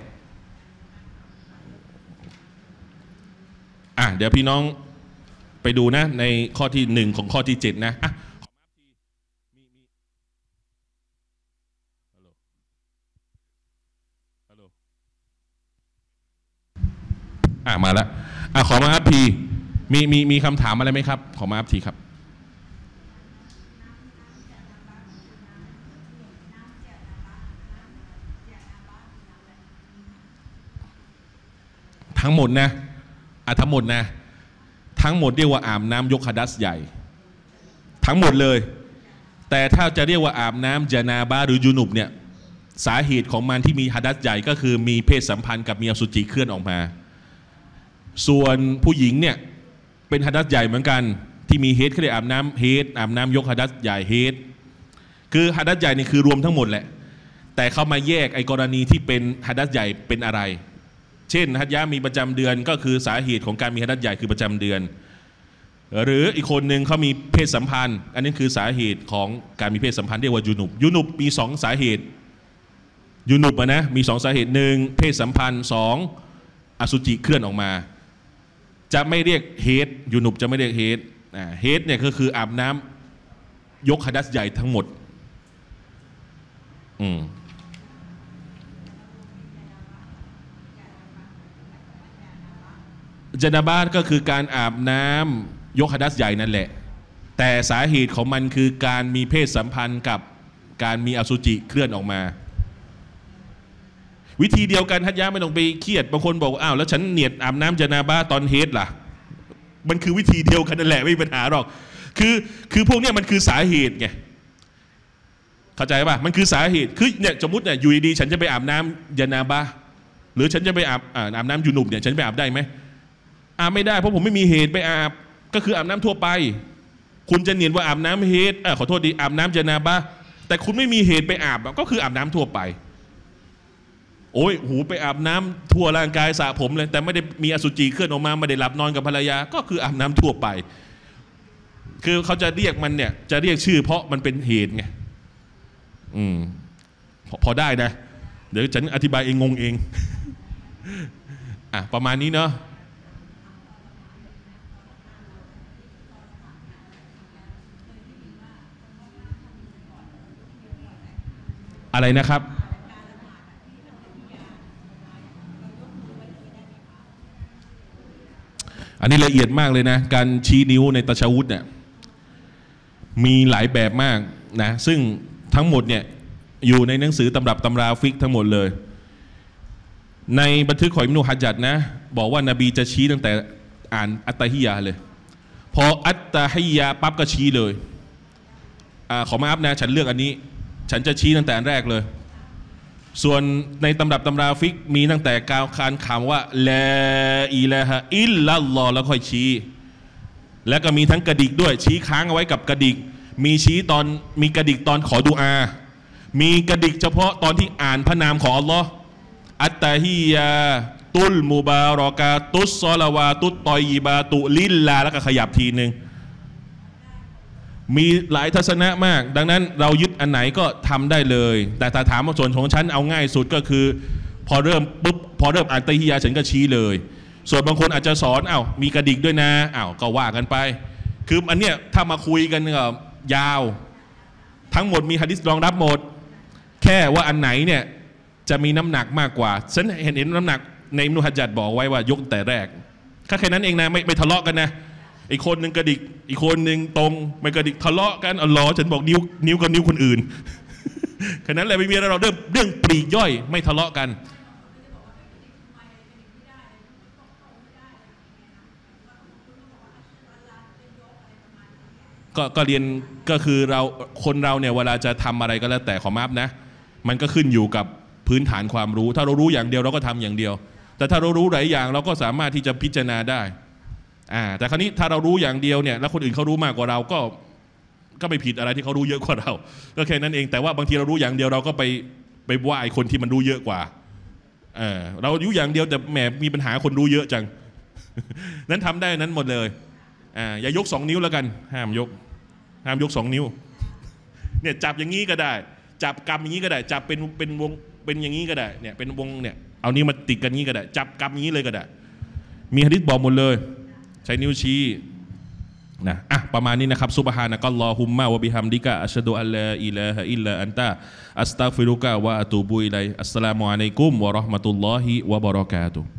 เดี๋ยวพี่น้องไปดูนะในข้อที่1ของข้อที่7นะมาแล้วขอมาอัพทีมีคำถามอะไรไหมครับขอมาอัพทีครับทั้งหมดนะทั้งหมดเรียกว่าอาบน้ำยกหะดัษใหญ่ทั้งหมดเลยแต่ถ้าจะเรียกว่าอาบน้ำญะนาบะห์หรือยุนุบเนี่ยสาเหตุของมันที่มีหะดัษใหญ่ก็คือมีเพศสัมพันธ์กับมีอสุจิเคลื่อนออกมาส่วนผู้หญิงเนี่ยเป็นหะดัษใหญ่เหมือนกันที่มีเฮดเขาเรียกอาบน้ำเฮดอาบน้ำยกหะดัษใหญ่เฮดคือหะดัษใหญ่นี่คือรวมทั้งหมดแหละแต่เขามาแยกไอ้กรณีที่เป็นหะดัษใหญ่เป็นอะไรเช่นฮัจญะมีประจำเดือนก็คือสาเหตุของการมีหะดัษใหญ่คือประจำเดือนหรืออีกคนหนึ่งเขามีเพศสัมพันธ์อันนี้คือสาเหตุของการมีเพศสัมพันธ์เรียกว่ายุนุบมี2สาเหตุยุนุบนะมี2สาเหตุ1เพศสัมพันธ์2อสุจิเคลื่อนออกมาจะไม่เรียกเฮดยุนุบจะไม่เรียกเฮดเฮดเนี่ยก็คืออาบน้ำยกหะดัษใหญ่ทั้งหมดญะนาบะห์ก็คือการอาบน้ำยกหะดัษใหญ่นั่นแหละแต่สาเหตุของมันคือการมีเพศสัมพันธ์กับการมีอสุจิเคลื่อนออกมาวิธีเดียวกันฮัจญะไม่ต้องไปเครียดบางคนบอกอ้าวแล้วฉันเนียดอาบน้ำญะนาบะห์ตอนเฮดล่ะมันคือวิธีเดียวกันนั่นแหละไม่มีปัญหาหรอกคือพวกนี้มันคือสาเหตุไงเข้าใจป่ะมันคือสาเหตุคือเนี่ยสมมติเนี่ยอยู่ดีๆฉันจะไปอาบน้ำญะนาบะห์หรือฉันจะไปอาบน้ำยุนุบเนี่ยฉันไปอาบได้ไหมอาบไม่ได้เพราะผมไม่มีเหตุไปอาบก็คืออาบน้ำทั่วไปคุณจะเนียดว่าอาบน้ำเฮดขอโทษดีอาบน้ำญะนาบะห์แต่คุณไม่มีเหตุไปอาบก็คืออาบน้ำทั่วไปโอ้ยไปอาบน้ำทั่วร่างกายสระผมเลยแต่ไม่ได้มีอสุจิเคลื่อนออกมาไม่ได้หลับนอนกับภรรยาก็คืออาบน้ำทั่วไปคือเขาจะเรียกมันเนี่ยจะเรียกชื่อเพราะมันเป็นเหตุไงพอได้นะเดี๋ยวฉันอธิบายเองงงเองประมาณนี้เนาะอะไรนะครับอันนี้ละเอียดมากเลยนะการชี้นิ้วในตะชะวุธเนี่ยมีหลายแบบมากนะซึ่งทั้งหมดเนี่ยอยู่ในหนังสือตำรับตำราฟิกทั้งหมดเลยในบันทึกของอิบนุฮะญัรนะบอกว่านบีจะชี้ตั้งแต่อ่านอัตตะฮิยะห์เลยพออัตตะฮิยะห์ปั๊บก็ชี้เลยขอมาอัพนะฉันเลือกอันนี้ฉันจะชี้ตั้งแต่อันแรกเลยส่วนในตำรับตำราฟิกมีตั้งแต่กล่าวคานคำว่าลาอิลาฮะอิลลัลลอฮ์แล้วค่อยชี้แล้วก็มีทั้งกระดิกด้วยชี้ค้างเอาไว้กับกระดิกมีชี้ตอนมีกระดิกตอนขอดุอามีกระดิกเฉพาะตอนที่อ่านพระนามของอัลลอฮ์อัตตาฮิยาตุลมุบารอกาตุสซอลาวาตุตตอยยิบาตุลิลลาแล้วก็ขยับทีหนึ่งมีหลายทัศนะมากดังนั้นเรายึดอันไหนก็ทำได้เลยแต่ถ้าถามว่าส่วนของฉันเอาง่ายสุดก็คือพอเริ่มปุ๊บพอเริ่มอ่านตะฮียะฉันก็ชี้เลยส่วนบางคนอาจจะสอนมีกระดิกด้วยนะก็ว่ากันไปคืออันเนี้ยถ้ามาคุยกันก็ยาวทั้งหมดมีหะดีษรองรับหมดแค่ว่าอันไหนเนี่ยจะมีน้ำหนักมากกว่าฉันเห็นน้ำหนักในอิบนุฮัจญัรบอกไว้ว่ายกแต่แรกแค่นั้นเองนะไม่ทะเลาะกันนะอีกคนหนึ่งกระดิกอีกคนหนึ่งตรงไม่กระดิกทะเลาะกันอัลลอฮ์ฉันบอกนิ้วกับนิ้วคนอื่นแค่นั้นแหละไม่มีอะไรเราเรื่องปลีกย่อยไม่ทะเลาะกันก็เรียนก็คือคนเราเนี่ยเวลาจะทำอะไรก็แล้วแต่ขอมาฟนะมันก็ขึ้นอยู่กับพื้นฐานความรู้ถ้าเรารู้อย่างเดียวเราก็ทำอย่างเดียวแต่ถ้าเรารู้หลายอย่างเราก็สามารถที่จะพิจารณาได้แต่คราวนี้ถ้าเรารู้อย่างเดียวเนี่ยแล้วคนอื่นเขารู้มากกว่าเราก็ไม่ผิดอะไรที่เขารู้เยอะกว่าเราก็แค่นั้นเองแต่ว่าบางทีเรารู้อย่างเดียวเราก็ไปว่าไอ้คนที่มันรู้เยอะกว่าเรารู้อย่างเดียวแต่แหมมีปัญหาคนรู้เยอะจังนั้นทำได้นั้นหมดเลยอย่ายก2 นิ้วแล้วกันห้ามยก2 นิ้วเนี่ยจับอย่างนี้ก็ได้จับกำอย่างนี้ก็ได้จับเป็นวงเป็นอย่างนี้ก็ได้เนี่ยเป็นวงเนี่ยเอานิ้วมาติดกันนี้ก็ได้จับกำอย่างนี้เลยก็ได้มีหะดีษบอกหมดเลยใช้นิ้วชี้นะประมาณนี้นะครับซุบฮานะกัลลอฮุมมะวะบิฮัมดิกะอัชฮะดุอัลลาอิลาฮะอิลลันตะอัสตัฆฟิรุกะวะอะตูบุอิลัยอัสสลามุอะลัยกุมวะเราะห์มะตุลลอฮิวะบะเราะกาตุฮ์